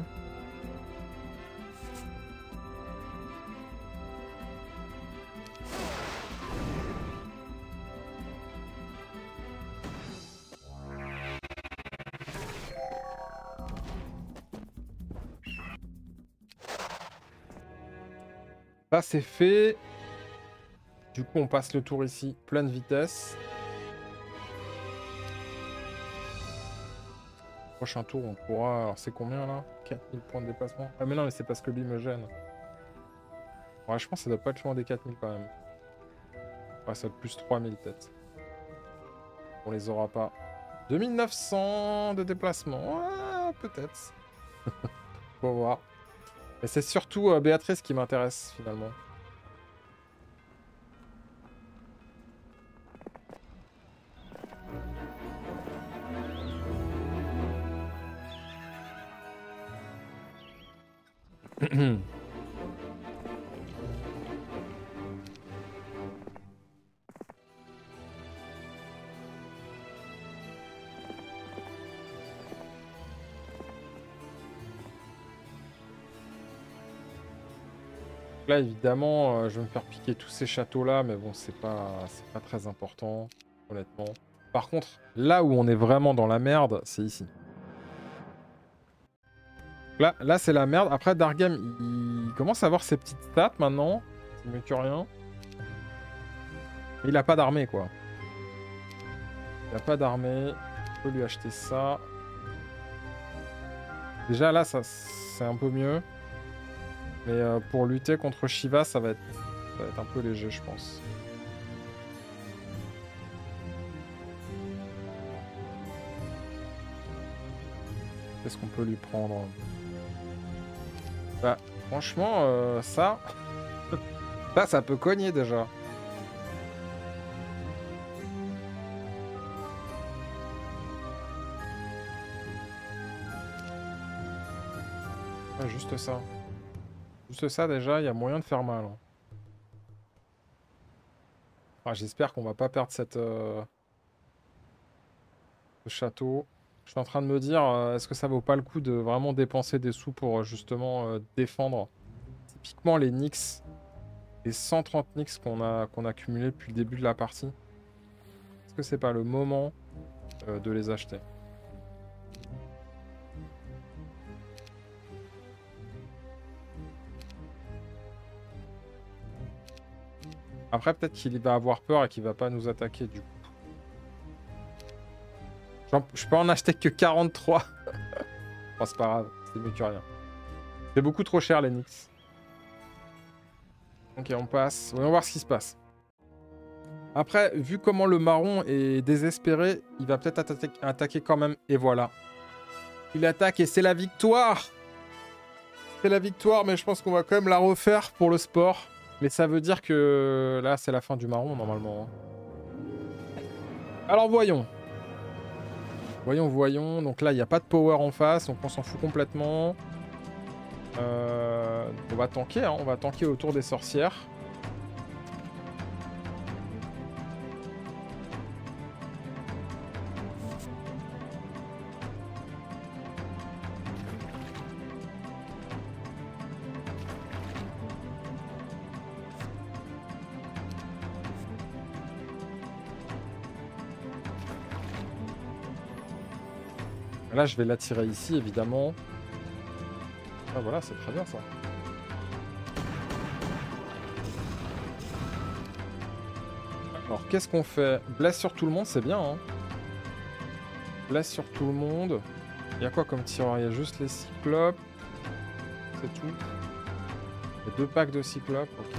Speaker 1: Ça, c'est fait. Du coup, on passe le tour ici, pleine vitesse. Prochain tour, on pourra... Alors, c'est combien, là? 4000 points de déplacement. Ah, mais non, mais c'est parce que lui me gêne. Ouais, je pense que ça doit pas être loin des 4000, quand même. Ouais, ça doit être plus 3000, peut-être. On les aura pas. 2900 de déplacement. Ouais, peut-être. Faut voir. Et c'est surtout Béatrice qui m'intéresse, finalement. Là, évidemment, je vais me faire piquer tous ces châteaux-là, mais bon, c'est pas très important, honnêtement. Par contre, là où on est vraiment dans la merde, c'est ici. Là c'est la merde. Après, Dargam, il commence à avoir ses petites stats maintenant. C'est mieux que rien. Mais il a pas d'armée, quoi. Il a pas d'armée. On peut lui acheter ça. Déjà, là, ça c'est un peu mieux. Mais pour lutter contre Shiva, ça va être un peu léger, je pense. Qu'est-ce qu'on peut lui prendre? Bah, franchement, ça... ça peut cogner, déjà. Ouais, juste ça. Juste ça, déjà, il y a moyen de faire mal. Hein. Ah, j'espère qu'on va pas perdre ce château. Je suis en train de me dire, est-ce que ça vaut pas le coup de vraiment dépenser des sous pour justement défendre typiquement les Nyx, les 130 Nyx qu'on a cumulés depuis le début de la partie. Est-ce que c'est pas le moment de les acheter? Après, peut-être qu'il va avoir peur et qu'il va pas nous attaquer du coup. Je peux en acheter que 43. Bon, c'est pas grave, c'est mieux que rien. C'est beaucoup trop cher les Nyx. Ok, on passe. Voyons voir ce qui se passe. Après, vu comment le marron est désespéré, il va peut-être attaquer quand même. Et voilà. Il attaque et c'est la victoire. C'est la victoire, mais je pense qu'on va quand même la refaire pour le sport. Mais ça veut dire que là, c'est la fin du marron, normalement. Alors, voyons. Voyons. Donc là, il n'y a pas de power en face, donc on s'en fout complètement. On va tanker, hein. On va tanker autour des sorcières. Là, je vais l'attirer ici, évidemment. Ah voilà, c'est très bien ça. Alors, qu'est-ce qu'on fait? Blesse sur tout le monde, c'est bien. Hein. Blesse sur tout le monde. Il y a quoi comme tireur? Il y a juste les cyclopes. C'est tout. Il y a 2 packs de cyclopes, ok.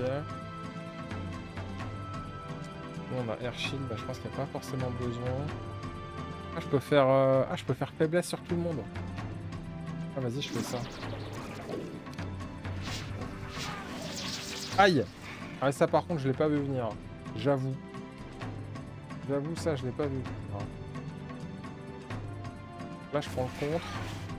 Speaker 1: Nous, on a Air Shield, bah, je pense qu'il n'y a pas forcément besoin. Ah, je peux faire faiblesse sur tout le monde. Ah, vas-y, je fais ça. Aïe! Ah, ça, par contre, je l'ai pas vu venir. J'avoue. J'avoue, ça, je l'ai pas vu venir. Là, je prends le contre.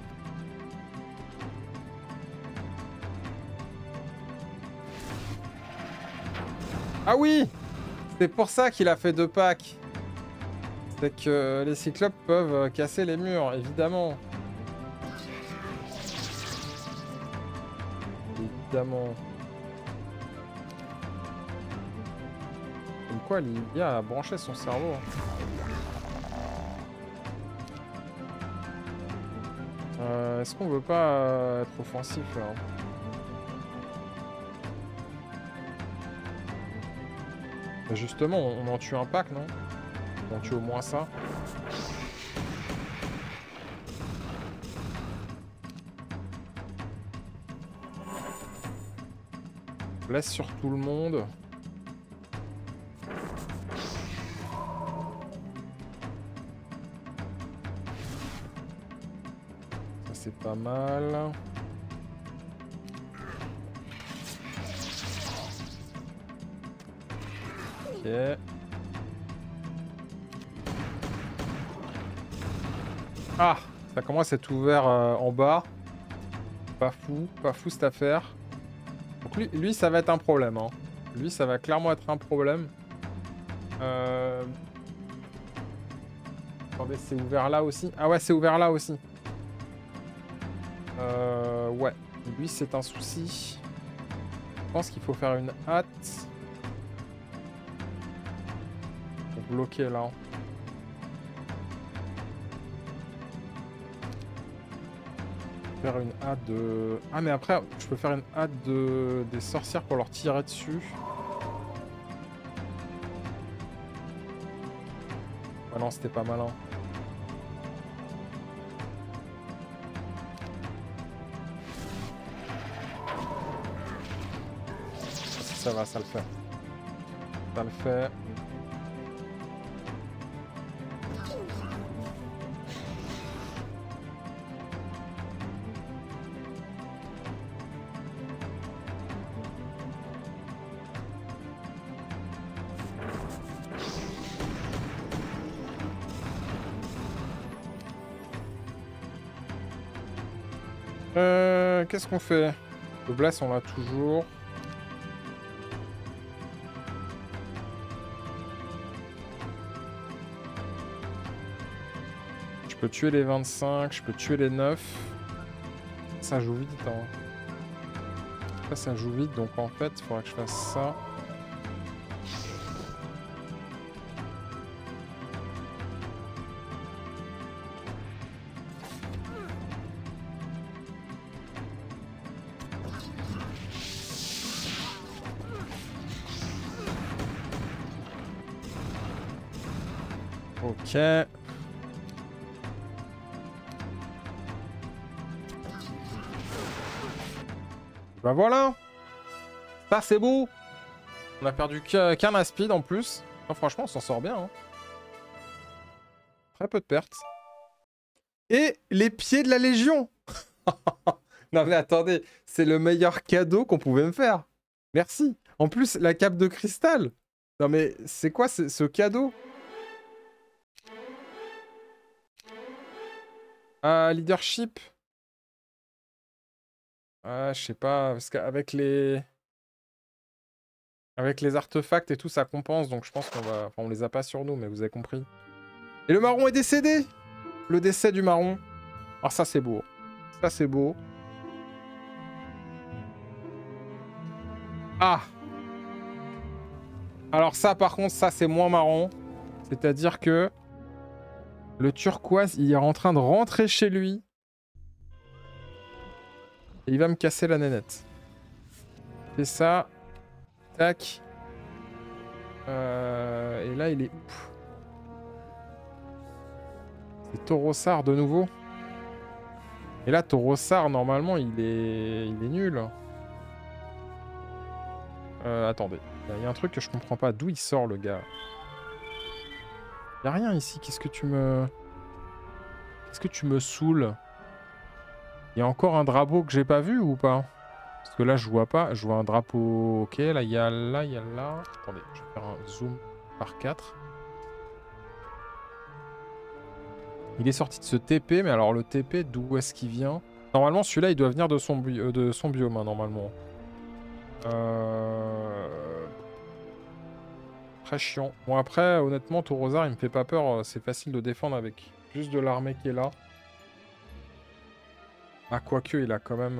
Speaker 1: Ah oui! C'est pour ça qu'il a fait 2 packs. C'est que les cyclopes peuvent casser les murs, évidemment. Évidemment. Comme quoi, l'IA a branché son cerveau. Est-ce qu'on veut pas être offensif, là? Bah justement, on en tue un pack, non? On tue au moins ça. Blesse sur tout le monde. Ça c'est pas mal. Ok. Ah, ça commence à être ouvert en bas. Pas fou cette affaire. Donc lui ça va être un problème. Hein. Lui, ça va clairement être un problème. Attendez, c'est ouvert là aussi. Ah ouais, c'est ouvert là aussi. Ouais, lui c'est un souci. pense qu'il faut faire une hâte pour bloquer là. Faire une hâte de... Ah mais après, je peux faire une hâte des sorcières pour leur tirer dessus. Ah non, c'était pas malin. Ça va, ça le fait. Ça le fait. Qu'est-ce qu'on fait? Le bless, on l'a toujours. Je peux tuer les 25, je peux tuer les 9. Ça joue vite, hein. Ça joue vite, donc en fait, il faudrait que je fasse ça. Ok. Bah voilà. Ça c'est beau. On a perdu qu'un aspide en plus. Non, franchement, on s'en sort bien. Hein. Très peu de pertes. Et les pieds de la Légion. Non mais attendez, c'est le meilleur cadeau qu'on pouvait me faire. Merci. En plus, la cape de cristal. Non mais c'est quoi ce cadeau? Ah, leadership. Ah, je sais pas, parce qu'avec les... Avec les artefacts et tout, ça compense, donc je pense qu'on va... Enfin, on les a pas sur nous, mais vous avez compris. Et le marron est décédé! Le décès du marron. Alors ça, c'est beau. Ça, c'est beau. Ah! Alors ça, par contre, ça, c'est moins marrant. C'est-à-dire que... Le turquoise, il est en train de rentrer chez lui. Et il va me casser la nénette. C'est ça. Tac. Et là, il est où? C'est Taurossar de nouveau. Et là, Taurossar, normalement, il est nul. Attendez. Il y a un truc que je comprends pas. D'où il sort, le gars? Il y a rien ici. Qu'est-ce que tu me saoules? Il y a encore un drapeau que j'ai pas vu ou pas? Parce que là, je vois pas. Je vois un drapeau... Ok, là, il y a là, il y a là. Attendez, je vais faire un zoom par 4. Il est sorti de ce TP, mais alors le TP, d'où est-ce qu'il vient? Normalement, celui-là, il doit venir de son biome, hein, normalement. Très chiant. Bon, après, honnêtement, Taurossar, il me fait pas peur. C'est facile de défendre avec juste de l'armée qui est là. Ah, quoique, il a quand même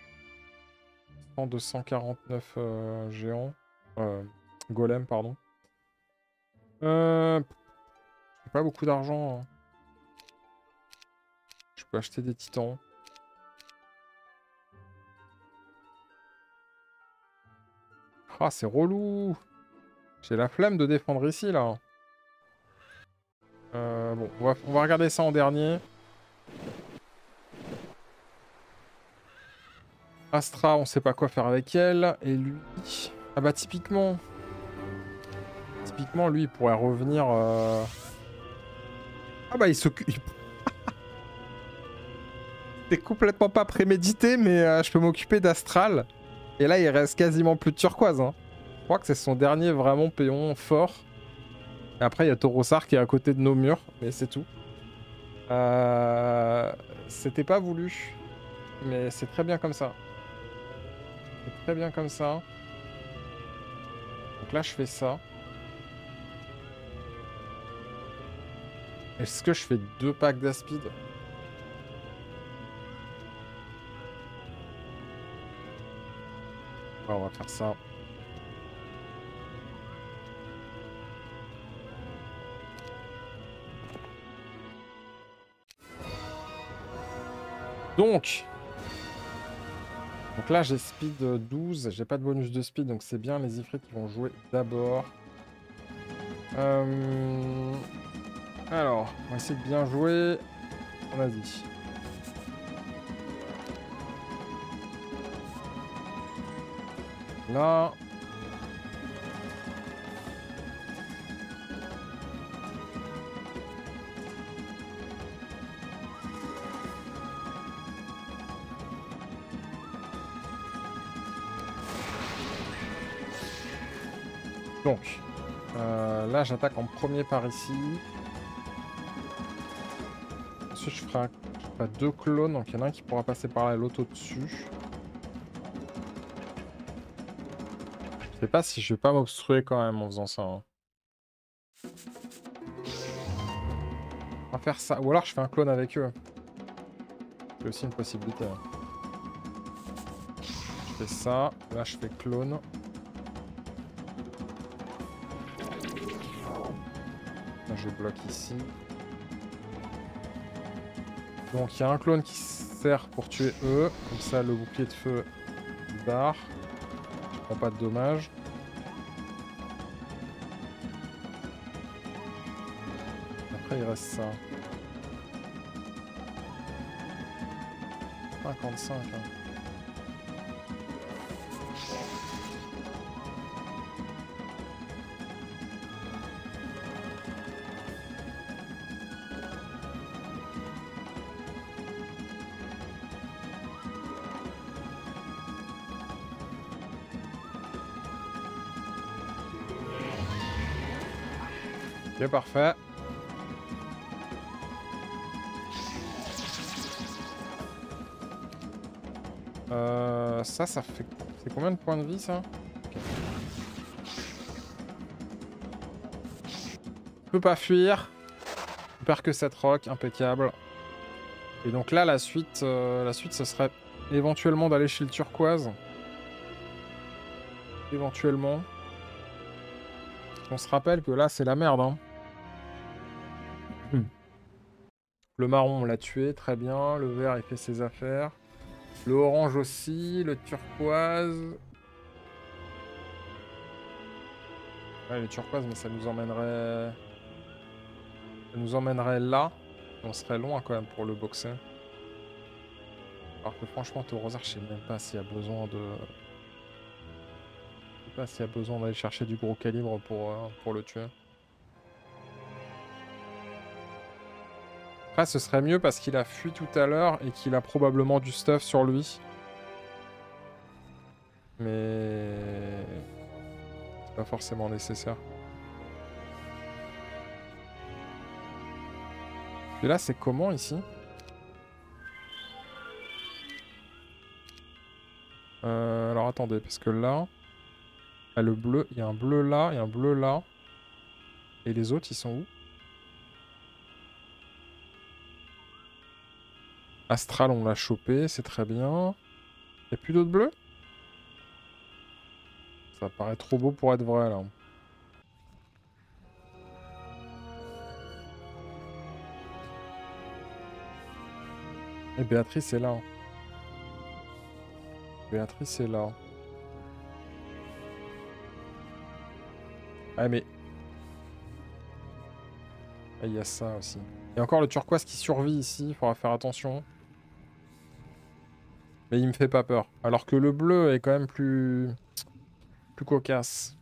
Speaker 1: 249 géants. Golem, pardon. J'ai pas beaucoup d'argent. Hein. Je peux acheter des titans. Ah, c'est relou. J'ai la flemme de défendre ici, là. Bon, on va regarder ça en dernier. Astra, on sait pas quoi faire avec elle. Et lui... Ah bah, typiquement... Typiquement, lui, il pourrait revenir... Ah bah, il s'occupe... C'est complètement pas prémédité, mais je peux m'occuper d'Astral. Et là, il reste quasiment plus de turquoise. Hein. Je crois que c'est son dernier vraiment péon fort. Et après, il y a Taurossar qui est à côté de nos murs, mais c'est tout. C'était pas voulu. Mais c'est très bien comme ça. C'est très bien comme ça. Donc là, je fais ça. Est-ce que je fais 2 packs d'aspid? Après, on va faire ça. Donc là, j'ai speed 12. J'ai pas de bonus de speed, donc c'est bien les Ifrits qui vont jouer d'abord. Alors, on va essayer de bien jouer. Vas-y. Là. Donc, là, j'attaque en premier par ici. Ensuite, je ferai 2 clones, donc il y en a un qui pourra passer par là et l'autre au-dessus. Je sais pas si je vais pas m'obstruer quand même en faisant ça. Hein. On va faire ça. Ou alors je fais un clone avec eux. C'est aussi une possibilité. Hein. Je fais ça. Là, je fais clone. Là, je bloque ici. Donc, il y a un clone qui sert pour tuer eux. Comme ça, le bouclier de feu barre. Je prends pas de dommages. Après, il reste ça. 55. Hein. Ok, parfait. Ça fait... C'est combien de points de vie, ça? Okay. Je peux pas fuir. Je perds que cette rock, impeccable. Et donc là, la suite, ce serait éventuellement d'aller chez le turquoise. Éventuellement. On se rappelle que là, c'est la merde. Hein. Le marron, on l'a tué, très bien. Le vert, il fait ses affaires. Le orange aussi. Le turquoise. Ouais, le turquoise, mais ça nous emmènerait... Ça nous emmènerait là. On serait loin quand même pour le boxer. Alors que franchement, Taureauxard, je sais même pas s'il y a besoin de... Je sais pas s'il y a besoin d'aller chercher du gros calibre pour le tuer. Après, ce serait mieux parce qu'il a fui tout à l'heure et qu'il a probablement du stuff sur lui. Mais... c'est pas forcément nécessaire. Et là, c'est comment ici? Alors attendez, parce que là... Ah, le bleu, il y a un bleu là, et un bleu là. Et les autres, ils sont où? Astral, on l'a chopé, c'est très bien. Y'a plus d'autres bleus? Ça paraît trop beau pour être vrai, là. Et Béatrice est là. Béatrice est là. Ah, mais... ah, il y a ça aussi. Il y a encore le turquoise qui survit ici, il faudra faire attention. Mais il me fait pas peur. Alors que le bleu est quand même plus cocasse.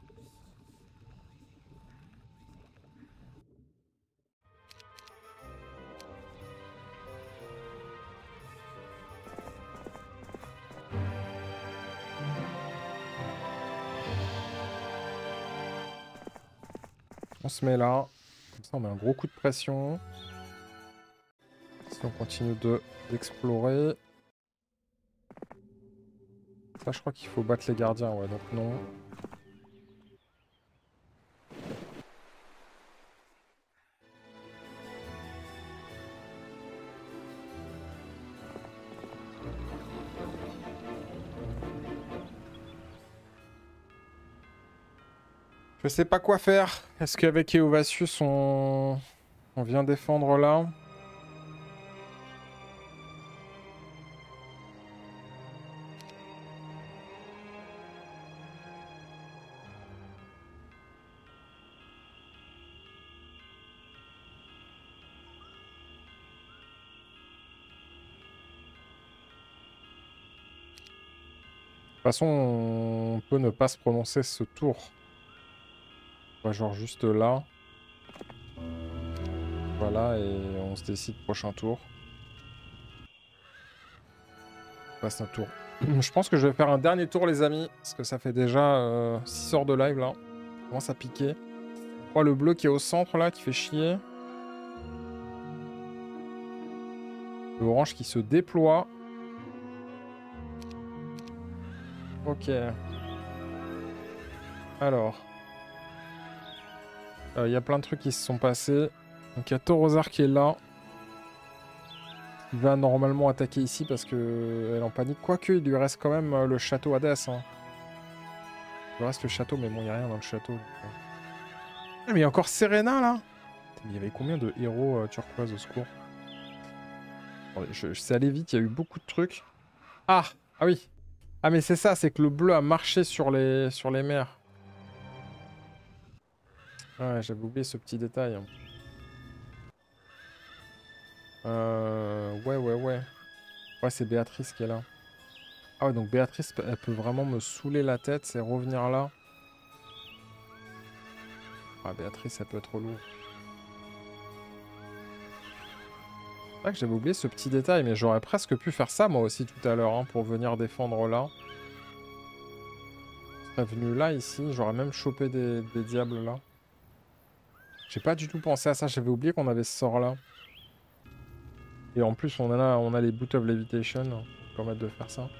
Speaker 1: On se met là. Comme ça, on met un gros coup de pression. Si on continue d'explorer. Ça, je crois qu'il faut battre les gardiens, ouais, donc non. Je sais pas quoi faire. Est-ce qu'avec Eovasius, on vient défendre là? De toute façon, on peut ne pas se prononcer ce tour. Ouais, genre juste là. Voilà, et on se décide prochain tour. On passe un tour. Je pense que je vais faire un dernier tour, les amis. Parce que ça fait déjà 6 heures de live, là. Ça commence à piquer. Je crois le bleu qui est au centre, là, qui fait chier. Le orange qui se déploie. Ok. Alors. Il y a plein de trucs qui se sont passés. Donc il y a Torozar qui est là. Il va normalement attaquer ici parce qu'elle est en panique. Quoique, il lui reste quand même le château Hades. Hein. Il lui reste le château, mais bon, il n'y a rien dans le château. Ah, mais il y a encore Serena là. Il y avait combien de héros turquoise au secours? Je sais aller vite, il y a eu beaucoup de trucs. Ah oui. Ah mais c'est ça, c'est que le bleu a marché sur les mers. Ouais, j'avais oublié ce petit détail. Ouais. Ouais, c'est Béatrice qui est là. Ah ouais, donc Béatrice, elle peut vraiment me saouler la tête, c'est revenir là. Ah, Béatrice, ça peut être lourd. C'est vrai que j'avais oublié ce petit détail, mais j'aurais presque pu faire ça moi aussi tout à l'heure, hein, pour venir défendre là. Je serais venu là, ici, j'aurais même chopé des diables là. J'ai pas du tout pensé à ça, j'avais oublié qu'on avait ce sort là. Et en plus, on a les Boot of Levitation, qui permettent de faire ça.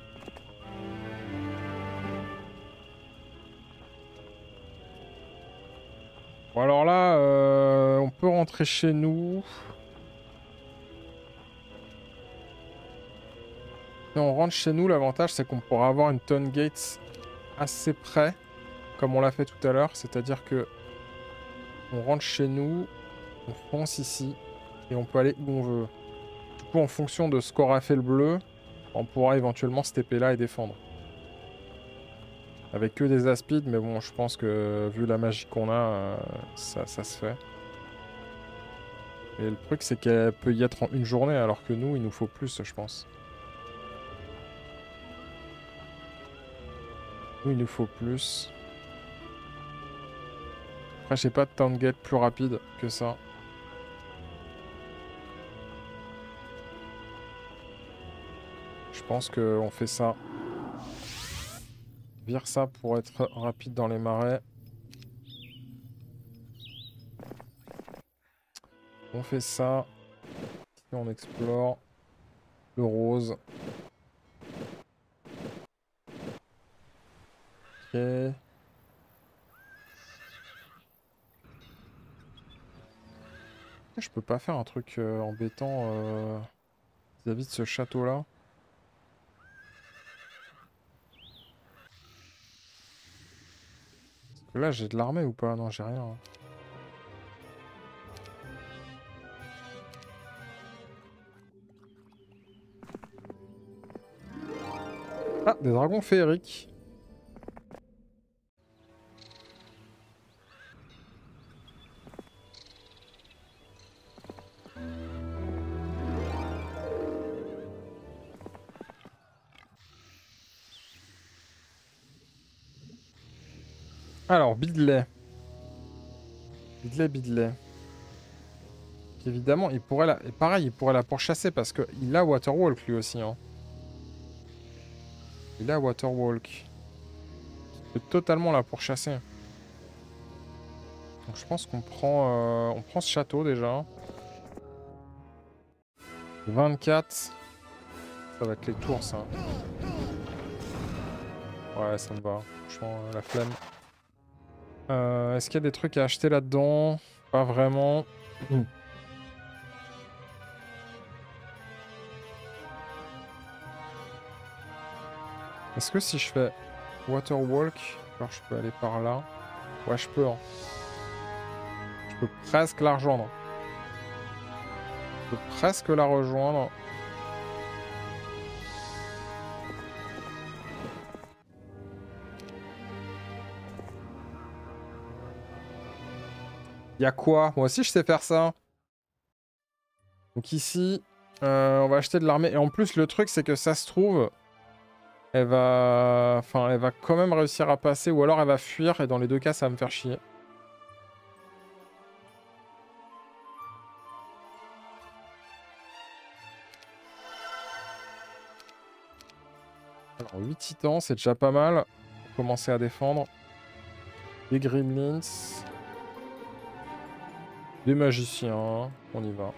Speaker 1: Bon alors là, on peut rentrer chez nous. Si on rentre chez nous, l'avantage c'est qu'on pourra avoir une Town Gates assez près, comme on l'a fait tout à l'heure. C'est-à-dire que on rentre chez nous, on fonce ici, et on peut aller où on veut. Du coup, en fonction de ce qu'aura fait le bleu, on pourra éventuellement se TP là et défendre. Avec que des aspides, mais bon, je pense que vu la magie qu'on a, ça se fait. Et le truc, c'est qu'elle peut y être en une journée, alors que nous, il nous faut plus, je pense. Nous, il nous faut plus. Après, j'ai pas de town gate plus rapide que ça. Je pense qu'on fait ça. Vire ça pour être rapide dans les marais. On fait ça. Ici, on explore. Le rose. Ok. Je peux pas faire un truc embêtant vis-à-vis de ce château-là. Là, j'ai de l'armée ou pas? Non, j'ai rien. Hein. Ah, des dragons féeriques. Alors, Bidley. Bidley. Évidemment, il pourrait la... Et pareil, il pourrait la pourchasser parce qu'il a Waterwalk lui aussi. Hein. Il a Waterwalk. Il peut totalement la pourchasser. Donc je pense qu'on prend, on prend ce château déjà. 24. Ça va être les tours, ça. Ouais, ça me va. Franchement, la flemme. Est-ce qu'il y a des trucs à acheter là-dedans? Pas vraiment. Est-ce que si je fais Waterwalk, alors je peux aller par là. Ouais, je peux. Hein. Je peux presque la rejoindre. Je peux presque la rejoindre. Y'a quoi? Moi aussi, je sais faire ça. Donc ici, on va acheter de l'armée. Et en plus, le truc, c'est que ça se trouve... Elle va... Enfin, elle va quand même réussir à passer. Ou alors, elle va fuir. Et dans les deux cas, ça va me faire chier. Alors, 8 titans, c'est déjà pas mal. Pour commencer à défendre. Des gremlins. Des magiciens. On y va.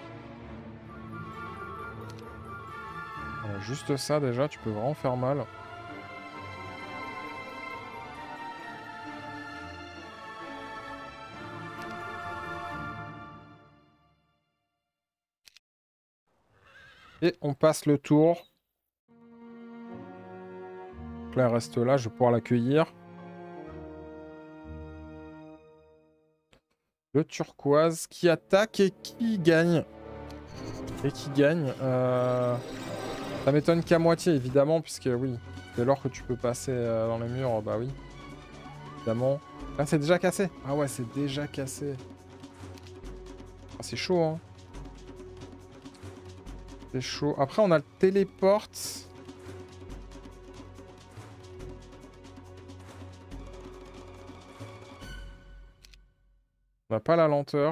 Speaker 1: Voilà, juste ça, déjà, tu peux vraiment faire mal. Et on passe le tour. Donc là, elle reste là, je vais pouvoir l'accueillir. Le turquoise qui attaque et qui gagne. Ça m'étonne qu'à moitié, évidemment, puisque oui, dès lors que tu peux passer dans les murs, bah oui. Évidemment. Là, c'est déjà cassé. Ah ouais, c'est déjà cassé. Ah, c'est chaud, hein. C'est chaud. Après, on a le téléporte. On n'a pas la lenteur.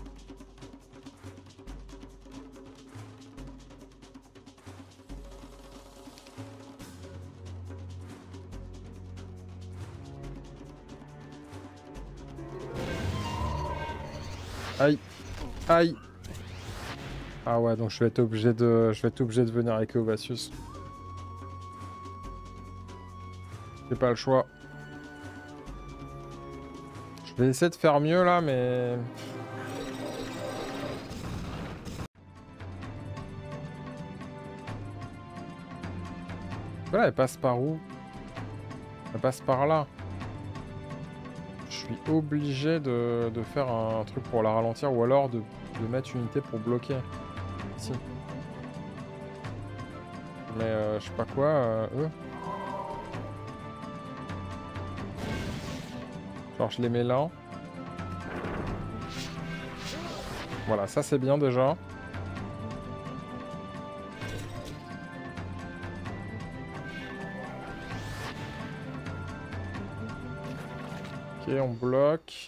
Speaker 1: Aïe. Aïe. Ah ouais, donc je vais être obligé de venir avec Ovasius. J'ai pas le choix. Je vais essayer de faire mieux là, mais... Voilà, elle passe par où? Elle passe par là. Je suis obligé de faire un truc pour la ralentir ou alors de mettre une unité pour bloquer. Ici. Mais je sais pas quoi, eux. Genre je les mets là. Voilà, ça c'est bien déjà. Ok, on bloque.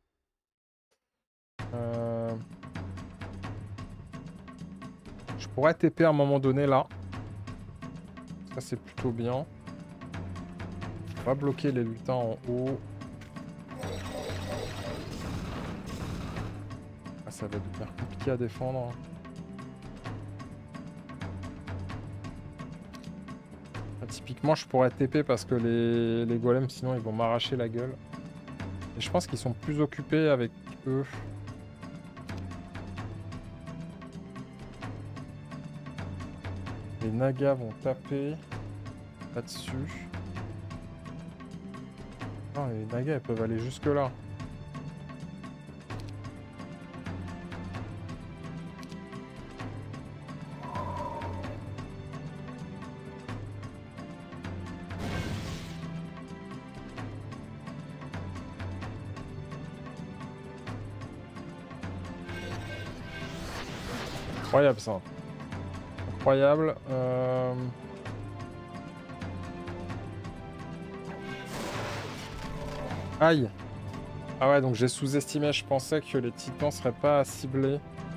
Speaker 1: Je pourrais TP à un moment donné là. Ça c'est plutôt bien. On va bloquer les lutins en haut. Ah, ça va devenir compliqué à défendre. Ah, typiquement je pourrais TP parce que les golems sinon ils vont m'arracher la gueule. Et je pense qu'ils sont plus occupés avec eux. Les nagas vont taper là-dessus. Non, les nagas, elles peuvent aller jusque là. Incroyable ça. Incroyable. Aïe. Ah ouais, donc j'ai sous-estimé. Je pensais que les titans seraient pas ciblés.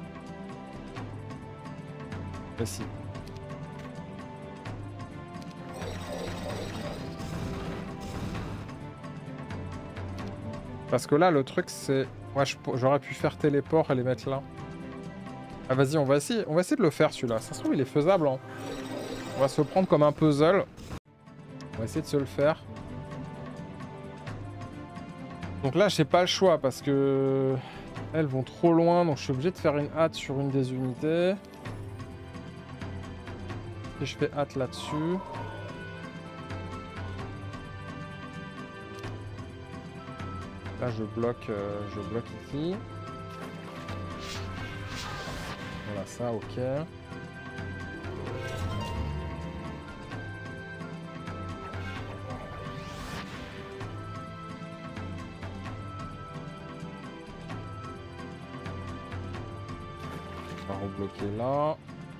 Speaker 1: Mais si. Parce que là, le truc, c'est... Ouais, j'aurais pu faire téléport et les mettre là. Ah vas-y, on va essayer de le faire celui-là. Ça se trouve, il est faisable. Hein. On va se le prendre comme un puzzle. On va essayer de se le faire. Donc là, j'ai pas le choix parce que... Elles vont trop loin, donc je suis obligé de faire une hâte sur une des unités. Et je fais hâte là-dessus. Là, je bloque ici. Voilà, ça, ok. On va rebloquer là.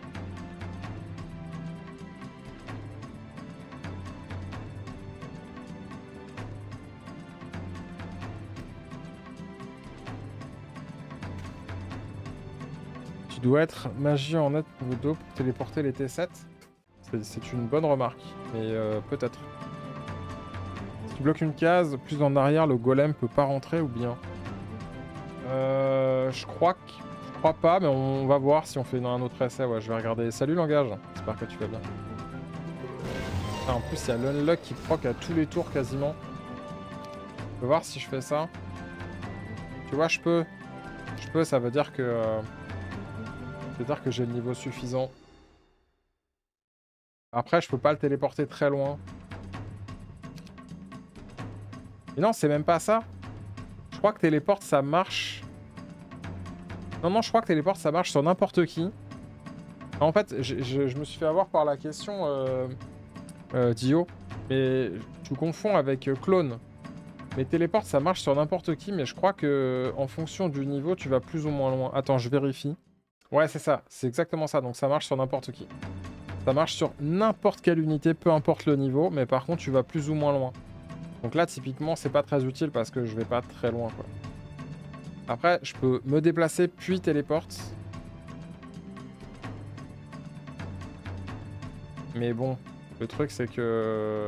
Speaker 1: Tu dois être magie en net pour dos pour téléporter les T7. C'est une bonne remarque, mais peut-être. Si tu bloques une case, plus en arrière, le golem peut pas rentrer ou bien je crois pas, mais on va voir si on fait un autre essai. Ouais, je vais regarder. Salut langage, j'espère que tu vas bien. Ah, en plus, il y a l'unlock qui proc à tous les tours quasiment. Je peux voir si je fais ça. Tu vois, je peux, ça veut dire que j'ai le niveau suffisant. Après, je peux pas le téléporter très loin. Mais non, c'est même pas ça. Je crois que téléporte, ça marche. Non, je crois que téléporte, ça marche sur n'importe qui. En fait, je me suis fait avoir par la question, Dio. Mais tu confonds avec clone. Mais téléporte, ça marche sur n'importe qui, mais je crois que en fonction du niveau, tu vas plus ou moins loin. Attends, je vérifie. Ouais, c'est ça. C'est exactement ça. Donc ça marche sur n'importe qui. Ça marche sur n'importe quelle unité, peu importe le niveau. Mais par contre, tu vas plus ou moins loin. Donc là, typiquement, c'est pas très utile parce que je vais pas très loin, quoi. Après, je peux me déplacer puis téléporte. Mais bon, le truc, c'est que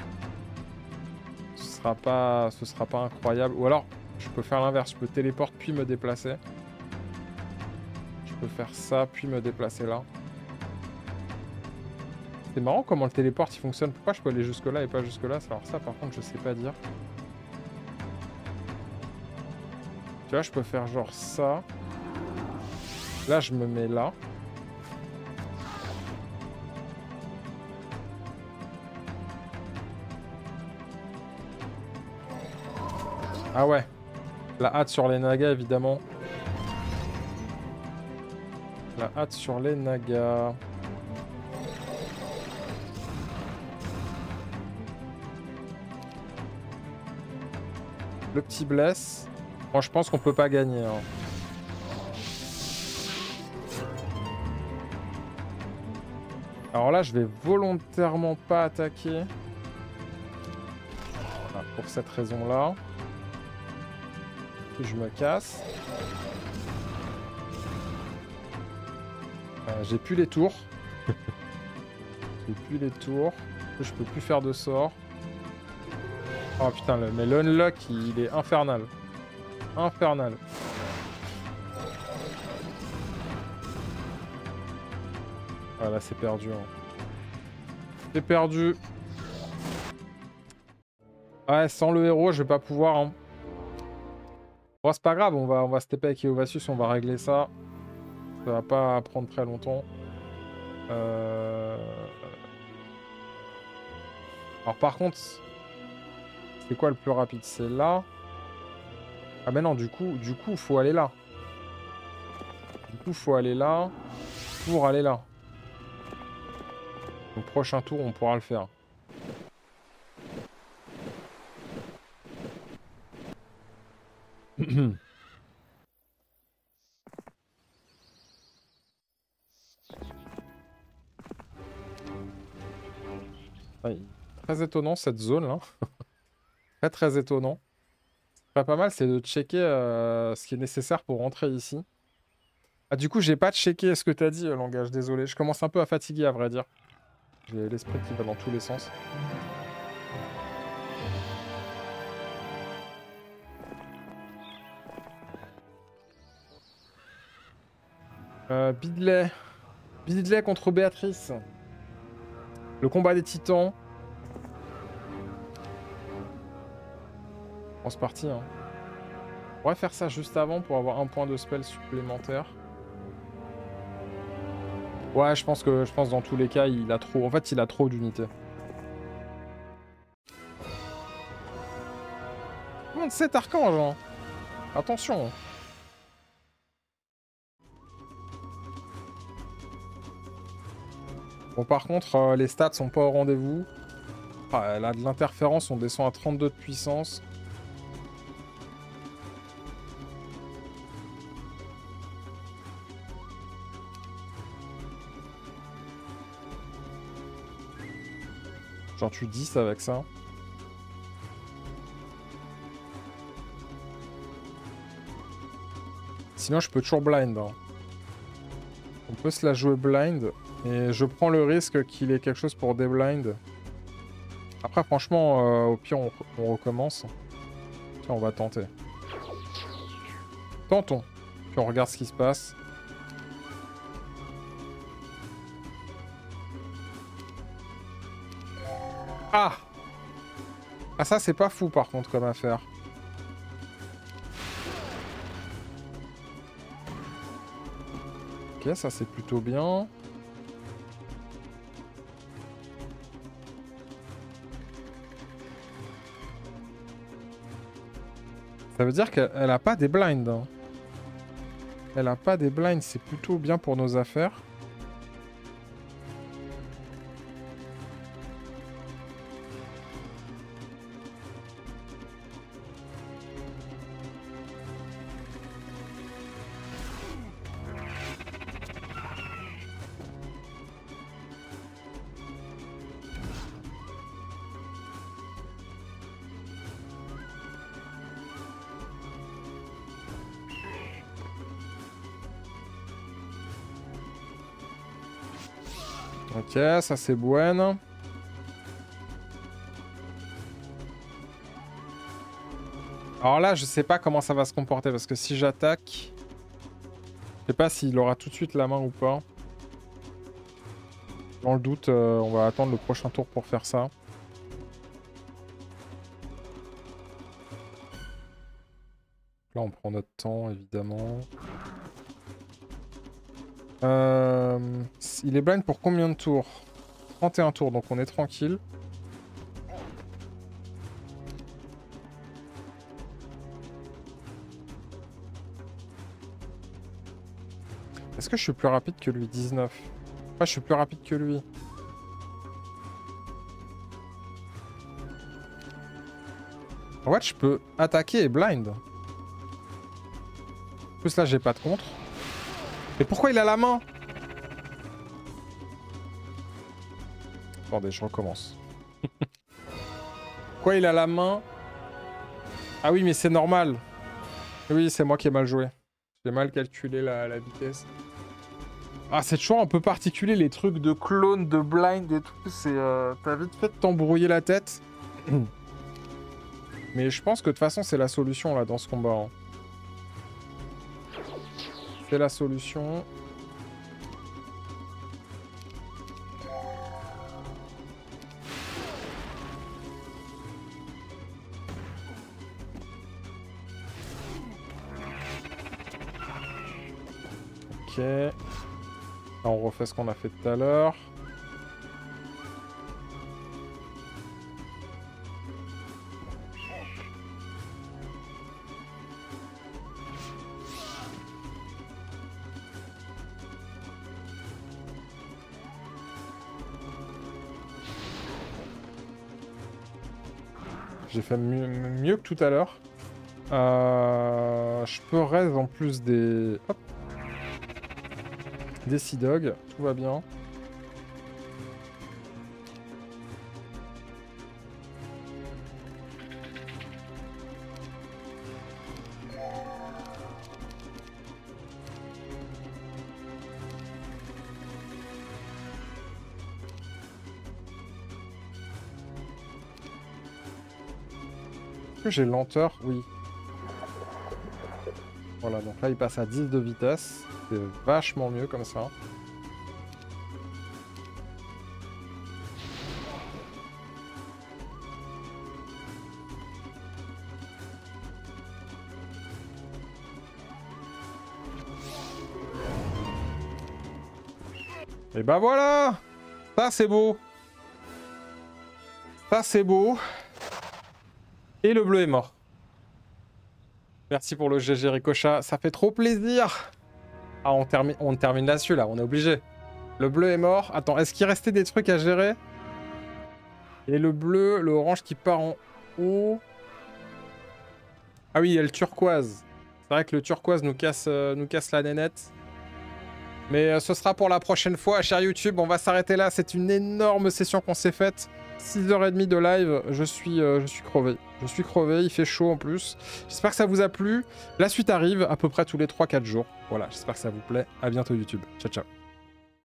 Speaker 1: ce sera pas incroyable. Ou alors, je peux faire l'inverse. Je peux téléporte puis me déplacer. Je peux faire ça puis me déplacer là. C'est marrant comment le téléporte il fonctionne. Pourquoi je peux aller jusque là et pas jusque là? Alors ça par contre je sais pas dire. Tu vois, je peux faire genre ça. Là je me mets là. Ah ouais. La hâte sur les nagas évidemment. La hâte sur les nagas. Le petit bless. Bon, je pense qu'on peut pas gagner. Hein. Alors là, je vais volontairement pas attaquer. Voilà, pour cette raison-là. Je me casse. J'ai plus les tours. J'ai plus les tours. Je peux plus faire de sort. Oh putain, mais l'unlock, il est infernal. Infernal. Ah là, c'est perdu. Hein. C'est perdu. Ouais, sans le héros, je vais pas pouvoir. Hein. Bon, c'est pas grave, on va se taper avec Eovasus, on va régler ça. Ça va pas prendre très longtemps. Alors par contre... C'est quoi le plus rapide? C'est là. Ah mais non, du coup, faut aller là. Du coup, faut aller là pour aller là. Donc prochain tour, on pourra le faire. Ouais, très étonnant cette zone là. Très étonnant. Pas mal, c'est de checker ce qui est nécessaire pour rentrer ici. Ah du coup, j'ai pas checké ce que t'as dit, langage. Désolé, je commence un peu à fatiguer à vrai dire. J'ai l'esprit qui va dans tous les sens. Bidley. Bidley contre Béatrice. Le combat des titans. Bon, c'est parti. Hein. On pourrait faire ça juste avant pour avoir un point de spell supplémentaire. Ouais, je pense dans tous les cas, il a trop... En fait, il a trop d'unités. 37 archanges, hein. Attention. Bon, par contre, les stats sont pas au rendez-vous. Ah, elle a de l'interférence, on descend à 32 de puissance. Genre tu 10 avec ça. Sinon je peux toujours blind. Hein. On peut se la jouer blind. Et je prends le risque qu'il ait quelque chose pour déblind. Après franchement, au pire on recommence. Tiens, on va tenter. Tentons. Puis on regarde ce qui se passe. Ah! Ah ça c'est pas fou par contre comme affaire. Ok, ça c'est plutôt bien. Ça veut dire qu'elle a pas des blinds. Hein. Elle a pas des blinds, c'est plutôt bien pour nos affaires. Ok, ça c'est bueno. Alors là, je sais pas comment ça va se comporter parce que si j'attaque, je sais pas s'il aura tout de suite la main ou pas. Dans le doute, on va attendre le prochain tour pour faire ça. Là, on prend notre temps, évidemment. Il est blind pour combien de tours? 31 tours, donc on est tranquille. Est-ce que je suis plus rapide que lui? 19. Ouais, je suis plus rapide que lui. En fait, je peux attaquer et blind. En plus, là, j'ai pas de contre. Mais pourquoi il a la main? Attendez, je recommence. Pourquoi il a la main? Ah oui, mais c'est normal. Oui, c'est moi qui ai mal joué. J'ai mal calculé la vitesse. Ah, c'est toujours un peu particulier, les trucs de clone, de blind et tout. C'est, t'as vite fait de t'embrouiller la tête. Mais je pense que de toute façon, c'est la solution, là, dans ce combat. Hein. C'est la solution. Ok. Là, on refait ce qu'on a fait tout à l'heure. J'ai fait mieux que tout à l'heure. Je peux raise en plus des... Hop. Des Sea Dogs, tout va bien. Est-ce que j'ai lenteur? Oui. Voilà, donc là il passe à 10 de vitesse. C'est vachement mieux comme ça. Et bah voilà! Ça c'est beau! Ça c'est beau! Et le bleu est mort. Merci pour le GG Ricochat, ça fait trop plaisir. Ah, on termine là-dessus, là, on est obligé. Le bleu est mort. Attends, est-ce qu'il restait des trucs à gérer? Et le bleu, le orange qui part en haut. Ah oui, il y a le turquoise. C'est vrai que le turquoise nous casse la nénette. Mais ce sera pour la prochaine fois, cher YouTube. On va s'arrêter là. C'est une énorme session qu'on s'est faite. 6h30 de live. Je suis crevé. Je suis crevé. Il fait chaud en plus. J'espère que ça vous a plu. La suite arrive à peu près tous les 3-4 jours. Voilà, j'espère que ça vous plaît. À bientôt YouTube. Ciao, ciao.